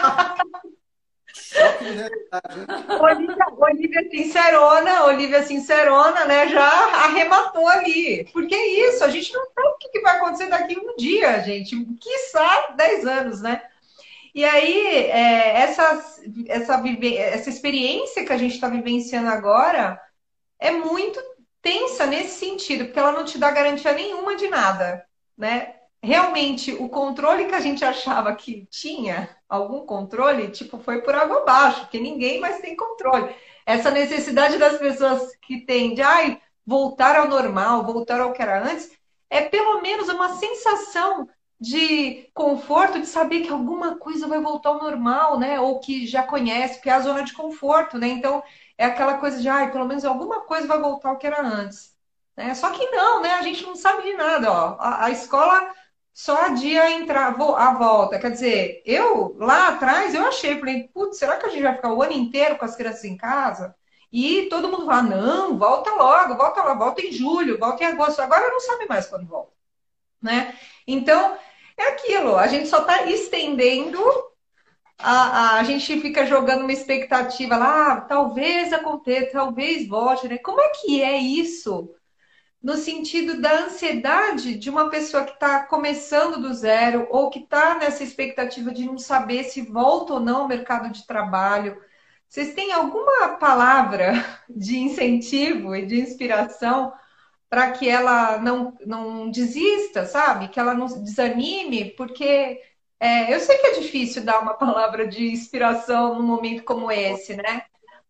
Olivia, Olivia Sincerona, Olivia Sincerona, né, já arrematou ali. Porque é isso, a gente não sabe o que vai acontecer daqui um dia, gente. Quiçá dez anos, né? E aí, é, essa, essa, essa experiência que a gente está vivenciando agora é muito tensa nesse sentido, porque ela não te dá garantia nenhuma de nada, né? Realmente, o controle que a gente achava que tinha, algum controle, tipo, foi por água abaixo, porque ninguém mais tem controle. Essa necessidade das pessoas que têm de ai, voltar ao normal, voltar ao que era antes, é pelo menos uma sensação de conforto, de saber que alguma coisa vai voltar ao normal, né? Ou que já conhece, porque é a zona de conforto, né? Então, é aquela coisa de, ai, pelo menos alguma coisa vai voltar ao que era antes. Né? Só que não, né? A gente não sabe de nada, ó. A, a escola só adia entrar, a volta. Quer dizer, eu, lá atrás, eu achei, falei, putz, será que a gente vai ficar o ano inteiro com as crianças em casa? E todo mundo fala, não, volta logo, volta logo, volta em julho, volta em agosto. Agora não sabe mais quando volta, né? Então, é aquilo, a gente só está estendendo, a, a, a gente fica jogando uma expectativa lá, ah, talvez aconteça, talvez volte, né? Como é que é isso? No sentido da ansiedade de uma pessoa que está começando do zero ou que está nessa expectativa de não saber se volta ou não ao mercado de trabalho. Vocês têm alguma palavra de incentivo e de inspiração para que ela não, não desista, sabe? Que ela não desanime, porque é, eu sei que é difícil dar uma palavra de inspiração num momento como esse, né?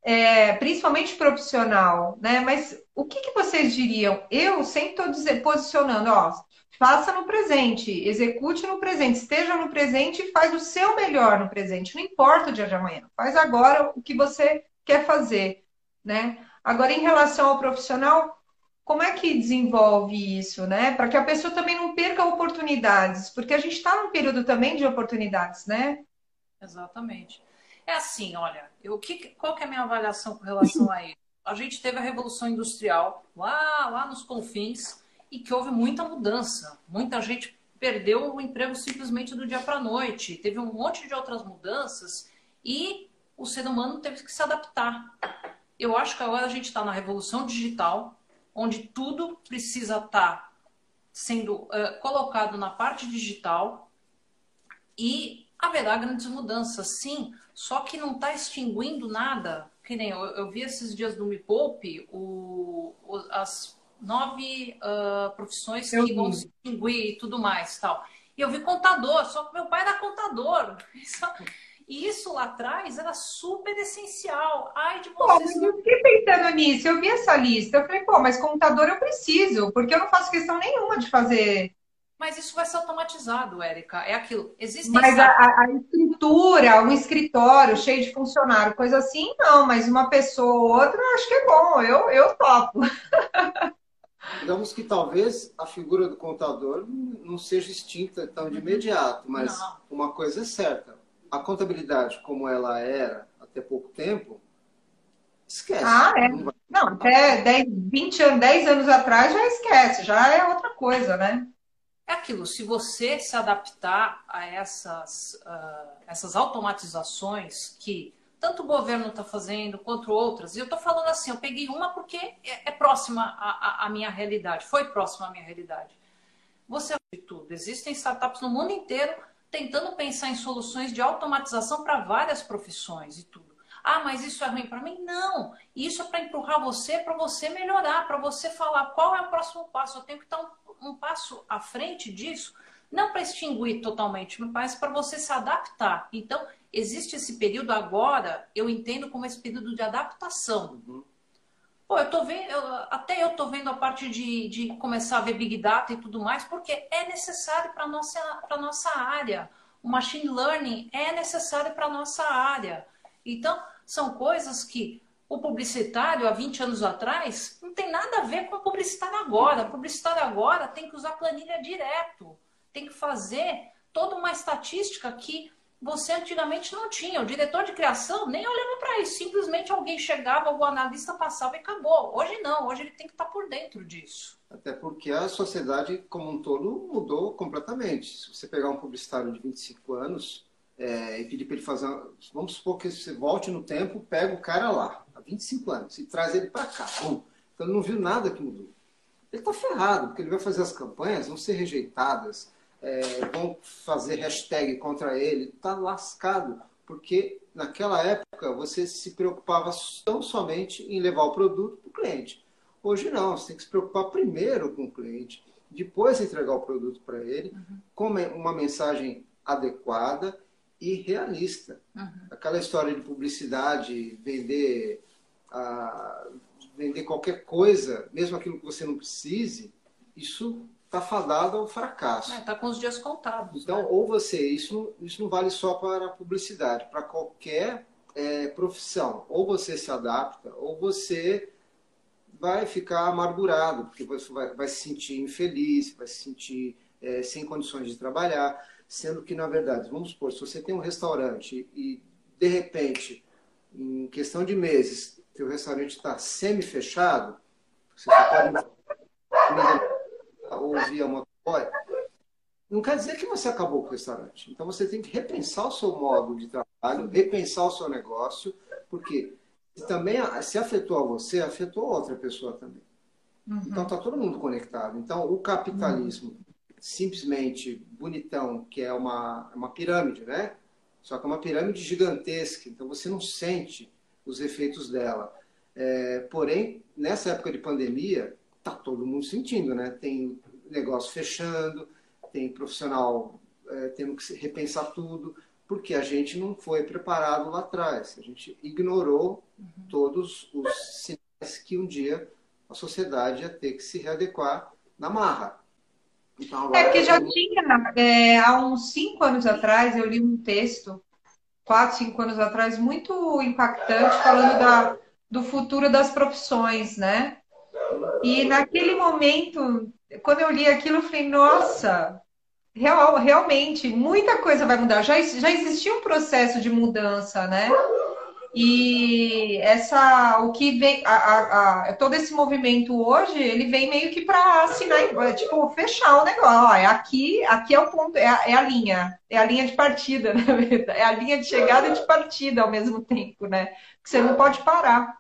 é, principalmente profissional, né? Mas o que que vocês diriam? Eu sempre estou posicionando, ó, faça no presente, execute no presente, esteja no presente e faz o seu melhor no presente. Não importa o dia de amanhã, faz agora o que você quer fazer, né? Agora, em relação ao profissional, como é que desenvolve isso, né? Para que a pessoa também não perca oportunidades, porque a gente está num período também de oportunidades, né? Exatamente. É assim, olha, eu, que, qual que é a minha avaliação com relação a isso? A gente teve a Revolução Industrial lá, lá nos confins e que houve muita mudança. Muita gente perdeu o emprego simplesmente do dia para a noite. Teve um monte de outras mudanças e o ser humano teve que se adaptar. Eu acho que agora a gente está na Revolução Digital, onde tudo precisa estar sendo uh, colocado na parte digital e haverá grandes mudanças, sim, só que não está extinguindo nada. Que nem eu, eu vi esses dias do Me Poupe o, o, as nove uh, profissões Eu que vão vi. se extinguir e tudo mais. Tal. E eu vi contador, só que meu pai era contador. E isso lá atrás era super essencial. Ai de Pô, vocês mas não. eu fiquei pensando nisso, eu vi essa lista, eu falei, pô, mas computador eu preciso, porque eu não faço questão nenhuma de fazer. Mas isso vai ser automatizado, Érica. É aquilo. Existem Mas a, startups. a- a estrutura, um escritório cheio de funcionário, coisa assim, não, mas uma pessoa ou outra, eu acho que é bom, eu, eu topo. Digamos que talvez a figura do contador não seja extinta tão de imediato, mas Não. uma coisa é certa: a contabilidade, como ela era até pouco tempo, esquece. Ah, é. Não vai. Não, até dez, vinte anos, dez anos atrás já esquece, já é outra coisa, né? É aquilo, se você se adaptar a essas, uh, essas automatizações que tanto o governo está fazendo quanto outras, e eu estou falando assim, eu peguei uma porque é, é próxima à, à, à minha realidade, foi próxima à minha realidade. Você de tudo, existem startups no mundo inteiro tentando pensar em soluções de automatização para várias profissões e tudo. Ah, mas isso é ruim para mim? Não. Isso é para empurrar você, para você melhorar, para você falar qual é o próximo passo. Eu tenho que estar um, um passo à frente disso, não para extinguir totalmente, mas para você se adaptar. Então, existe esse período agora, eu entendo como esse período de adaptação. Uhum. Pô, eu tô vendo, eu, até eu tô vendo a parte de, de começar a ver Big Data e tudo mais, porque é necessário para a nossa, para nossa área. O Machine Learning é necessário para a nossa área. Então, são coisas que o publicitário, há vinte anos atrás, não tem nada a ver com o publicitário agora. O publicitário agora tem que usar planilha direto, tem que fazer toda uma estatística que você antigamente não tinha. O diretor de criação nem olhava para isso. Simplesmente alguém chegava, o analista passava e acabou. Hoje não, hoje ele tem que estar por dentro disso. Até porque a sociedade como um todo mudou completamente. Se você pegar um publicitário de vinte e cinco anos é, e pedir para ele fazer... Vamos supor que você volte no tempo, pega o cara lá, há vinte e cinco anos, e traz ele para cá. Bom, então ele não viu nada que mudou. Ele está ferrado, porque ele vai fazer as campanhas, vão ser rejeitadas, é, vão fazer hashtag contra ele, está lascado, porque naquela época você se preocupava tão somente em levar o produto para o cliente. Hoje não, você tem que se preocupar primeiro com o cliente, depois entregar o produto para ele, uhum. com uma mensagem adequada e realista. Uhum. Aquela história de publicidade, vender, a, vender qualquer coisa, mesmo aquilo que você não precise, isso está fadado ao fracasso. Está é, com os dias contados. Então, né? ou você, isso, isso não vale só para a publicidade, para qualquer é, profissão. Ou você se adapta, ou você vai ficar amargurado, porque você vai, vai se sentir infeliz, vai se sentir é, sem condições de trabalhar, sendo que, na verdade, vamos supor, se você tem um restaurante e, de repente, em questão de meses, seu restaurante está semi-fechado, você só pode ouvir a motoboy, não quer dizer que você acabou com o restaurante. Então, você tem que repensar o seu modo de trabalho, repensar o seu negócio, porque também se afetou a você, afetou a outra pessoa também. Uhum. Então, está todo mundo conectado. Então, o capitalismo, uhum. simplesmente bonitão, que é uma, uma pirâmide, né? Só que é uma pirâmide gigantesca, então você não sente os efeitos dela. É, porém, nessa época de pandemia, está todo mundo sentindo, né? Tem negócio fechando, tem profissional é, tendo que repensar tudo, porque a gente não foi preparado lá atrás. A gente ignorou uhum. todos os sinais que um dia a sociedade ia ter que se readequar na marra. Então, agora, é porque já tinha, é, há uns cinco anos atrás, eu li um texto, quatro, cinco anos atrás, muito impactante, falando da, do futuro das profissões, né? E naquele momento, quando eu li aquilo, eu falei, nossa, real, realmente, muita coisa vai mudar. Já, já existia um processo de mudança, né? E essa, o que vem, a, a, a, todo esse movimento hoje, ele vem meio que para assinar, tipo, fechar o negócio. Ó, é aqui, aqui é o ponto, é a, é a linha, é a linha de partida, na verdade, é a linha de chegada e de partida ao mesmo tempo, né? Que você não pode parar,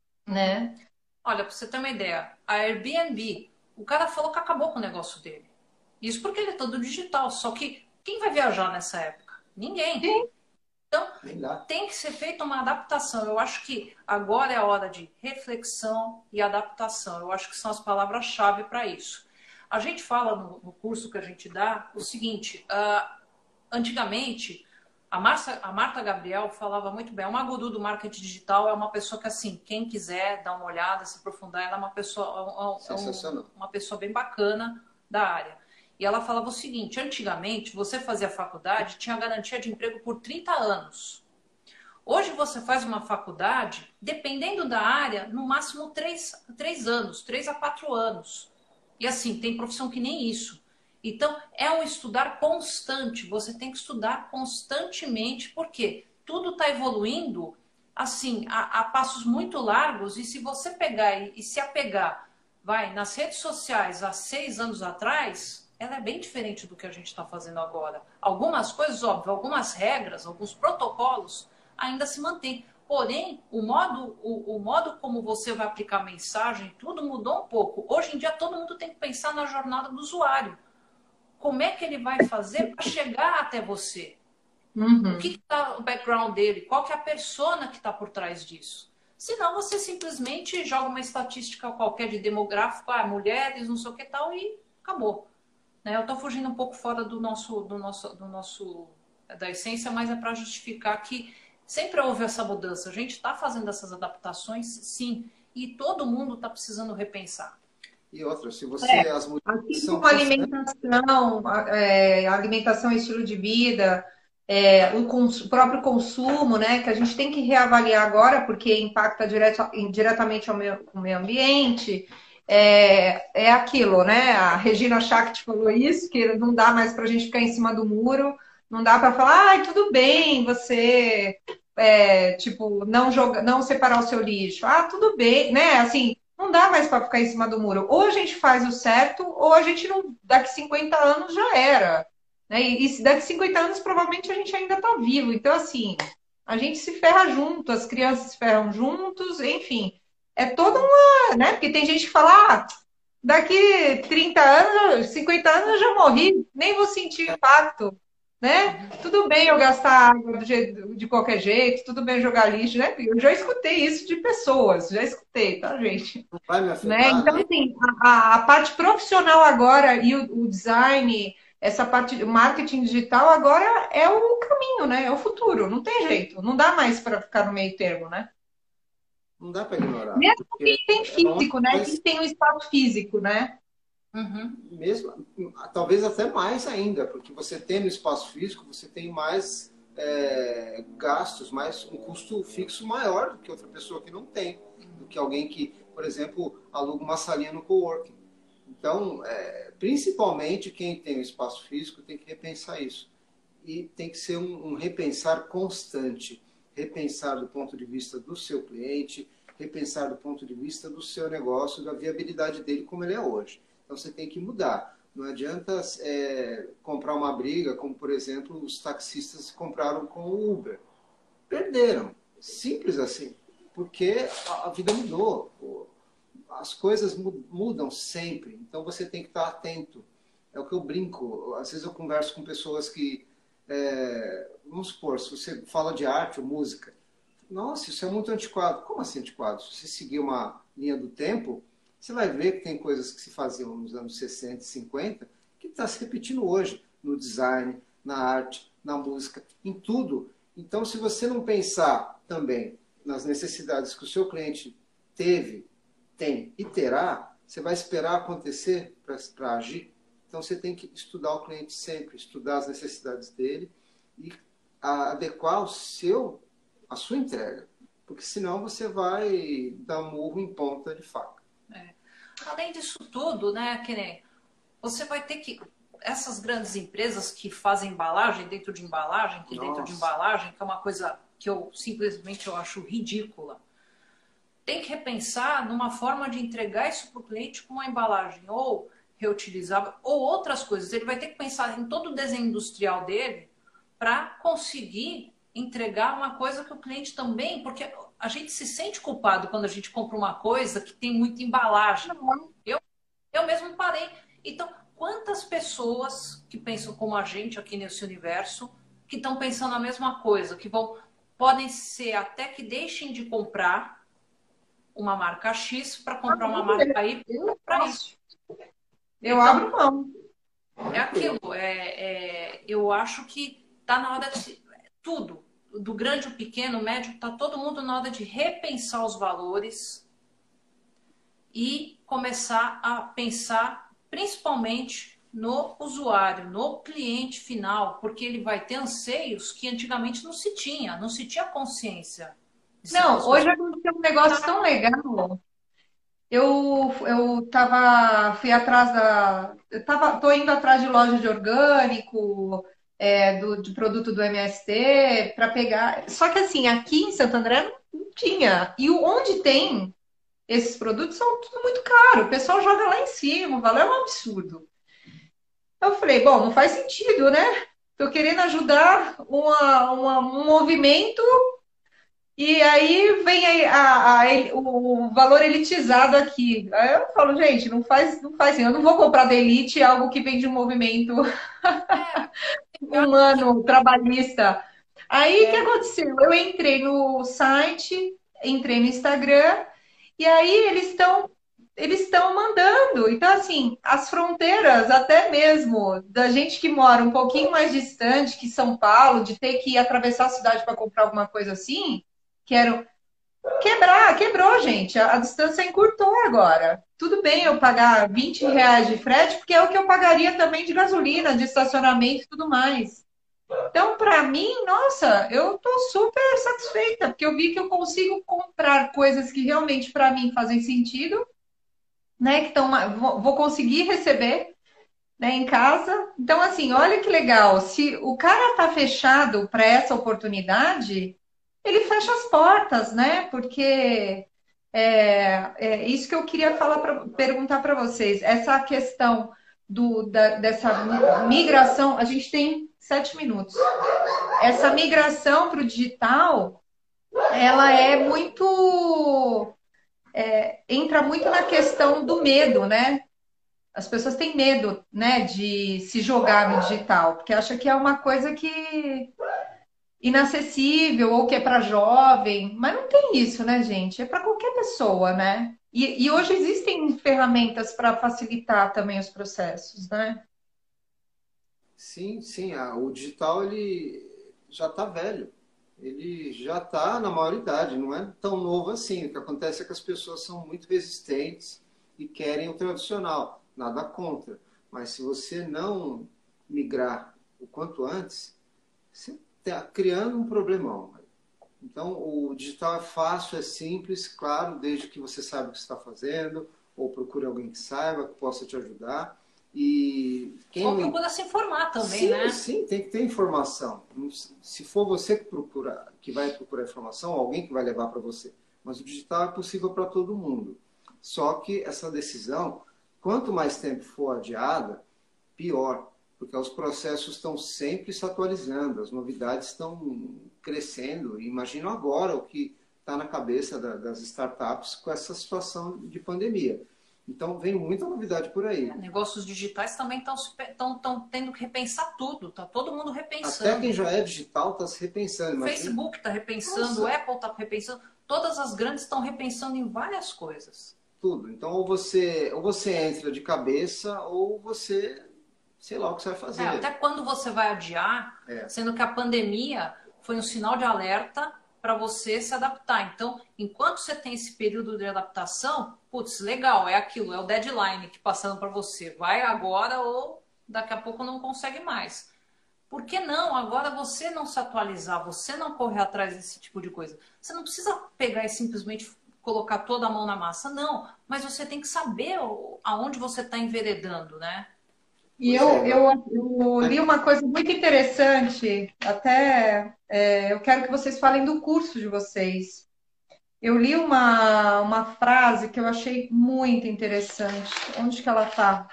né? Olha, para você ter uma ideia, a Airbnb, o cara falou que acabou com o negócio dele. Isso porque ele é todo digital, só que quem vai viajar nessa época? Ninguém. Sim. Então, tem que ser feita uma adaptação. Eu acho que agora é a hora de reflexão e adaptação. Eu acho que são as palavras-chave para isso. A gente fala no, no curso que a gente dá o seguinte, uh, antigamente, a, Marcia, a Marta Gabriel falava muito bem, uma guru do marketing digital é uma pessoa que, assim, quem quiser dar uma olhada, se aprofundar, ela é uma pessoa, um, uma pessoa bem bacana da área. E ela falava o seguinte, antigamente você fazia faculdade, tinha garantia de emprego por trinta anos. Hoje você faz uma faculdade, dependendo da área, no máximo três anos, três a quatro anos. E assim, tem profissão que nem isso. Então, é um estudar constante, você tem que estudar constantemente, porque tudo está evoluindo assim, a, a passos muito largos, e se você pegar e, e se apegar, vai, nas redes sociais há seis anos atrás, ela é bem diferente do que a gente está fazendo agora. Algumas coisas, óbvio, algumas regras, alguns protocolos ainda se mantêm. Porém, o modo, o, o modo como você vai aplicar a mensagem, tudo mudou um pouco. Hoje em dia, todo mundo tem que pensar na jornada do usuário. Como é que ele vai fazer para chegar até você? Uhum. O que está o background dele? Qual que é a persona que está por trás disso? Senão, você simplesmente joga uma estatística qualquer de demográfico, ah, mulheres, não sei o que tal, e acabou. Eu estou fugindo um pouco fora do nosso, do nosso, do nosso, da essência, mas é para justificar que sempre houve essa mudança. A gente está fazendo essas adaptações, sim, e todo mundo está precisando repensar. E outra, se você... É, as assim são como alimentação, é, alimentação e estilo de vida, é, o, cons, o próprio consumo, né, que a gente tem que reavaliar agora, porque impacta direto, diretamente ao meio, ao meio ambiente. É, é aquilo, né? A Regina Schacht falou isso, que não dá mais para a gente ficar em cima do muro, não dá para falar, ai, tudo bem, você, é, tipo, não joga, não separar o seu lixo. Ah, tudo bem, né? Assim, não dá mais para ficar em cima do muro. Ou a gente faz o certo, ou a gente não, daqui cinquenta anos já era. Né? E, e daqui cinquenta anos, provavelmente, a gente ainda está vivo. Então, assim, a gente se ferra junto, as crianças se ferram juntos, enfim. É toda uma, né? Porque tem gente que fala, ah, daqui trinta anos, cinquenta anos eu já morri, nem vou sentir impacto, né? Tudo bem eu gastar água do jeito, de qualquer jeito, tudo bem jogar lixo, né? Eu já escutei isso de pessoas, já escutei, tá, gente? Não vai me afetar, né? Então, assim, a, a parte profissional agora e o, o design, essa parte de marketing digital agora é o caminho, né? É o futuro, não tem jeito, não dá mais para ficar no meio termo, né? Não dá para ignorar. Mesmo quem tem físico, né? Quem tem um espaço físico, né? Uhum. Mesmo, talvez até mais ainda, porque você tem no espaço físico, você tem mais é, gastos, mais um custo fixo maior do que outra pessoa que não tem, do que alguém que, por exemplo, aluga uma salinha no coworking. Então, é, principalmente quem tem o espaço físico tem que repensar isso. E tem que ser um, um repensar constante. Repensar do ponto de vista do seu cliente, repensar do ponto de vista do seu negócio, da viabilidade dele como ele é hoje. Então você tem que mudar. Não adianta é, comprar uma briga, como por exemplo os taxistas compraram com o Uber. Perderam. Simples assim. Porque a, a vida mudou. As coisas mudam sempre. Então você tem que estar atento. É o que eu brinco. Às vezes eu converso com pessoas que... É, vamos supor, se você fala de arte ou música, nossa, isso é muito antiquado. Como assim antiquado? Se você seguir uma linha do tempo, você vai ver que tem coisas que se faziam nos anos sessenta, cinquenta, que está se repetindo hoje, no design, na arte, na música, em tudo. Então, se você não pensar também nas necessidades que o seu cliente teve, tem e terá, você vai esperar acontecer para agir. Então, você tem que estudar o cliente sempre, estudar as necessidades dele e adequar o seu, a sua entrega. Porque senão você vai dar murro em ponta de faca. É. Além disso tudo, né, que nem você vai ter que... Essas grandes empresas que fazem embalagem dentro de embalagem, que Nossa. dentro de embalagem, que é uma coisa que eu simplesmente eu acho ridícula, tem que repensar numa forma de entregar isso para o cliente com uma embalagem ou reutilizável ou outras coisas. Ele vai ter que pensar em todo o desenho industrial dele para conseguir entregar uma coisa que o cliente também... Porque a gente se sente culpado quando a gente compra uma coisa que tem muita embalagem. Eu, eu mesmo parei. Então, quantas pessoas que pensam como a gente aqui nesse universo, que estão pensando a mesma coisa, que vão, podem ser até que deixem de comprar uma marca X para comprar uma marca Y para isso. Eu Então, abro mão. é aquilo. É, é, eu acho que está na hora de tudo, do grande ao pequeno, médio, está todo mundo na hora de repensar os valores e começar a pensar principalmente no usuário, no cliente final, porque ele vai ter anseios que antigamente não se tinha, não se tinha consciência. Não, hoje aconteceu um negócio tão legal. Eu, eu tava, fui atrás da, eu tava, tô indo atrás de loja de orgânico, é, do, de produto do M S T, para pegar. Só que assim, aqui em Santo André não tinha. E o- onde tem esses produtos são tudo muito caro. O pessoal joga lá em cima, o valor é um absurdo. Eu falei, bom, não faz sentido, né? Tô querendo ajudar uma, uma- um movimento e aí vem a- a- a- el- o valor elitizado aqui. Aí eu falo, gente, não faz, não faz assim. Eu não vou comprar da Elite algo que vem de um movimento humano, trabalhista. Aí o que É, aconteceu? Eu entrei no site, entrei no Instagram, e aí eles estão eles estão mandando. Então, assim, as fronteiras, até mesmo da gente que mora um pouquinho mais distante que São Paulo, de ter que atravessar a cidade para comprar alguma coisa assim, quero quebrar, quebrou, gente. A, a distância encurtou agora. Tudo bem eu pagar vinte reais de frete, porque é o que eu pagaria também de gasolina, de estacionamento e tudo mais. Então, para mim, nossa, eu tô super satisfeita, porque eu vi que eu consigo comprar coisas que realmente para mim fazem sentido, né? Que estão, vou vou conseguir receber, né, em casa. Então, assim, olha que legal. Se o cara tá fechado para essa oportunidade, ele fecha as portas, né? Porque é, é isso que eu queria falar pra, perguntar para vocês. Essa questão do, da- dessa migração, a gente tem sete minutos. Essa migração para o digital, ela é muito, entra muito na questão do medo, né? As pessoas têm medo, né, de se jogar no digital, porque acha que é uma coisa que inacessível ou que é para jovem, mas não tem isso, né, gente? É para qualquer pessoa, né? E, e hoje existem ferramentas para facilitar também os processos, né? Sim, sim. a- O digital ele já está velho. Ele já está na maioridade. Não é tão novo assim. O que acontece é que as pessoas são muito resistentes e querem o tradicional. Nada contra. Mas se você não migrar o quanto antes, você está criando um problemão. Então, o digital é fácil, é simples, claro, desde que você saiba o que está fazendo, ou procure alguém que saiba, que possa te ajudar. E quem ou não... procura se informar também, Sim, né? sim, tem que ter informação. Se for você que procura, que vai procurar informação, alguém que vai levar para você. Mas o digital é possível para todo mundo. Só que essa decisão, quanto mais tempo for adiada, pior, porque os processos estão sempre se atualizando, as novidades estão crescendo. Imagino agora o que está na cabeça da- das startups com essa situação de pandemia. Então, vem muita novidade por aí. Negócios digitais também estão tendo que repensar tudo, tá todo mundo Até repensando. quem já é digital está se repensando. O Imagina. Facebook está repensando, o Nossa. Apple está repensando, todas as grandes estão repensando em várias coisas. Tudo. Então, ou você, ou você entra de cabeça, ou você sei lá o que você vai É, fazer. até quando você vai adiar, É. sendo que a pandemia foi um sinal de alerta para você se adaptar. Então, enquanto você tem esse período de adaptação, putz, legal, é aquilo, é o deadline que passando para você. Vai agora ou daqui a pouco não consegue mais. Por que não? Agora você não se atualizar, você não correr atrás desse tipo de coisa. Você não precisa pegar e simplesmente colocar toda a mão na massa, não. Mas você tem que saber aonde você está enveredando, né? E Pois eu, é, eu, eu li uma coisa muito interessante, até é, eu quero que vocês falem do curso de vocês. Eu li uma, uma frase que eu achei muito interessante. Onde que ela tá?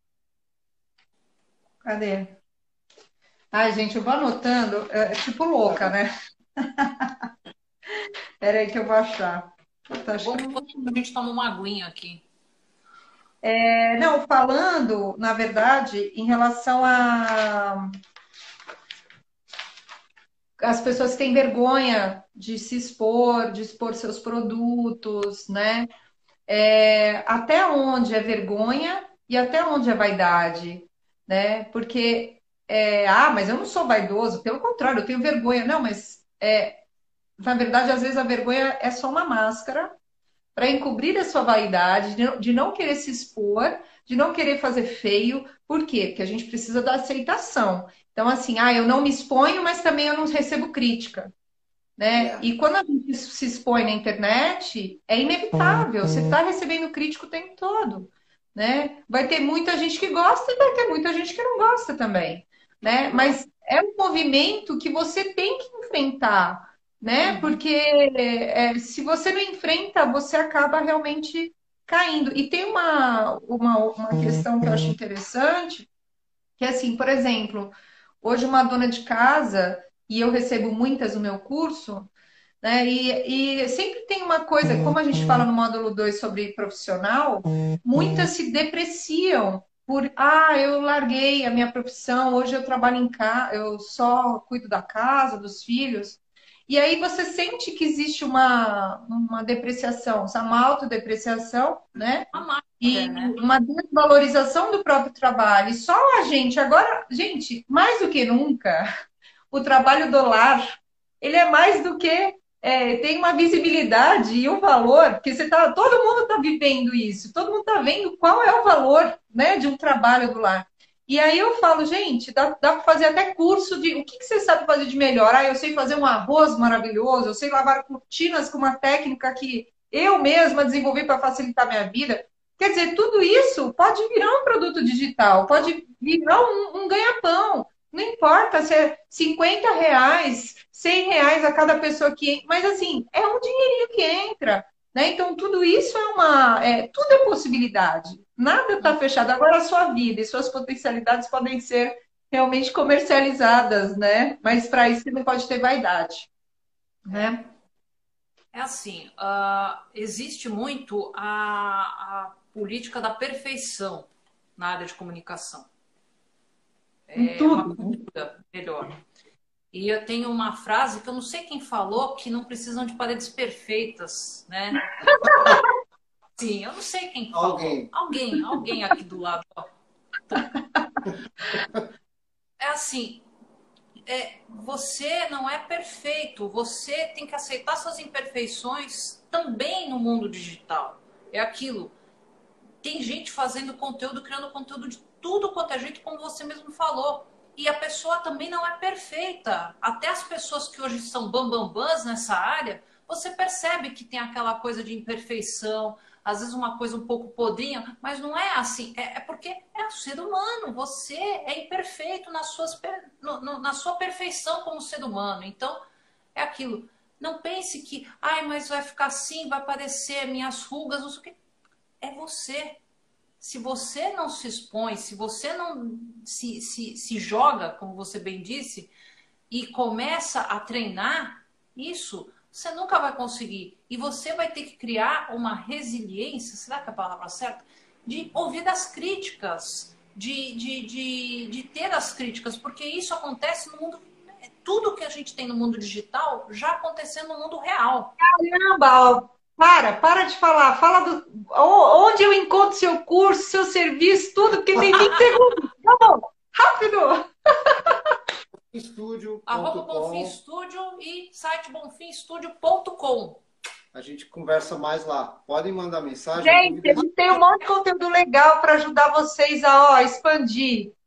Cadê? Ai, gente, eu vou anotando, é, é tipo louca, né? Peraí que eu vou achar. Eu tô Bom, achando. a gente toma uma aguinha aqui. É, não, falando, na verdade, em relação a as pessoas que têm vergonha de se expor, de expor seus produtos, né? É, até onde é vergonha e até onde é vaidade, né? Porque, é, ah, mas eu não sou vaidoso, pelo contrário, eu tenho vergonha. Não, mas, é, na verdade, às vezes a vergonha é só uma máscara para encobrir a sua vaidade, de não, de não querer se expor, de não querer fazer feio. Por quê? Porque a gente precisa da aceitação. Então, assim, ah, eu não me exponho, mas também eu não recebo crítica, né? é. E quando a gente se expõe na internet, é inevitável, você está recebendo crítica o tempo todo, né? Vai ter muita gente que gosta e vai ter muita gente que não gosta também, né? Mas é um movimento que você tem que enfrentar, né? Porque é, se você não enfrenta, você acaba realmente caindo. E tem uma, uma, uma questão que eu acho interessante, que é assim, por exemplo, hoje uma dona de casa, e eu recebo muitas no meu curso, né? E, e sempre tem uma coisa, como a gente fala no módulo dois sobre profissional, muitas se depreciam por, ah, eu larguei a minha profissão, hoje eu trabalho em casa, eu só cuido da casa, dos filhos. E aí você sente que existe uma, uma depreciação, uma autodepreciação, né? Uma máquina, E né? uma desvalorização do próprio trabalho. E só a gente, agora, gente, mais do que nunca, o trabalho do lar, ele é mais do que é, tem uma visibilidade e um valor, porque você tá, todo mundo está vivendo isso, todo mundo está vendo qual é o valor, né, de um trabalho do lar. E aí eu falo, gente, dá, dá para fazer até curso de o que, que você sabe fazer de melhor. Ah, eu sei fazer um arroz maravilhoso, eu sei lavar cortinas com uma técnica que eu mesma desenvolvi para facilitar a minha vida. Quer dizer, tudo isso pode virar um produto digital, pode virar um, um ganha-pão. Não importa se é cinquenta reais, cem reais a cada pessoa que... Mas, assim, é um dinheirinho que entra, né? Então, tudo isso é uma... É, tudo é possibilidade. Nada está fechado. Agora, a sua vida e suas potencialidades podem ser realmente comercializadas, né? Mas, para isso, você não pode ter vaidade, né? É assim, uh, existe muito a, a política da perfeição na área de comunicação. Em É uma tudo. cultura melhor. E eu tenho uma frase que eu não sei quem falou, que não precisam de paredes perfeitas, né? Sim, eu não sei quem falou. Alguém. Alguém, alguém aqui do lado. Ó. É assim, é, você não é perfeito, você tem que aceitar suas imperfeições também no mundo digital. É aquilo. Tem gente fazendo conteúdo, criando conteúdo de tudo quanto é jeito, como você mesmo falou. E a pessoa também não é perfeita. Até as pessoas que hoje são bambambãs nessa área, você percebe que tem aquela coisa de imperfeição, às vezes uma coisa um pouco podrinha, mas não é assim. É, é porque é o ser humano. Você é imperfeito nas suas, no, no, na sua perfeição como ser humano. Então, é aquilo. Não pense que, ai, mas vai ficar assim, vai aparecer minhas rugas, não sei o quê. É você. Se você não se expõe, se você não se, se, se joga, como você bem disse, e começa a treinar isso, você nunca vai conseguir. E você vai ter que criar uma resiliência, será que é a palavra certa? De ouvir as críticas, de, de, de, de ter as críticas, porque isso acontece no mundo... Tudo que a gente tem no mundo digital já acontecendo no mundo real. Caramba, para, para de falar. Fala do onde eu encontro seu curso, seu serviço, tudo, porque tem vinte segundos. Tá bom. Rápido! Estúdio. Arroba Bonfim Estúdio e site bonfim estúdio ponto com. A gente conversa mais lá. Podem mandar mensagem. Gente, a gente tem um monte de conteúdo legal para ajudar vocês a ó, expandir.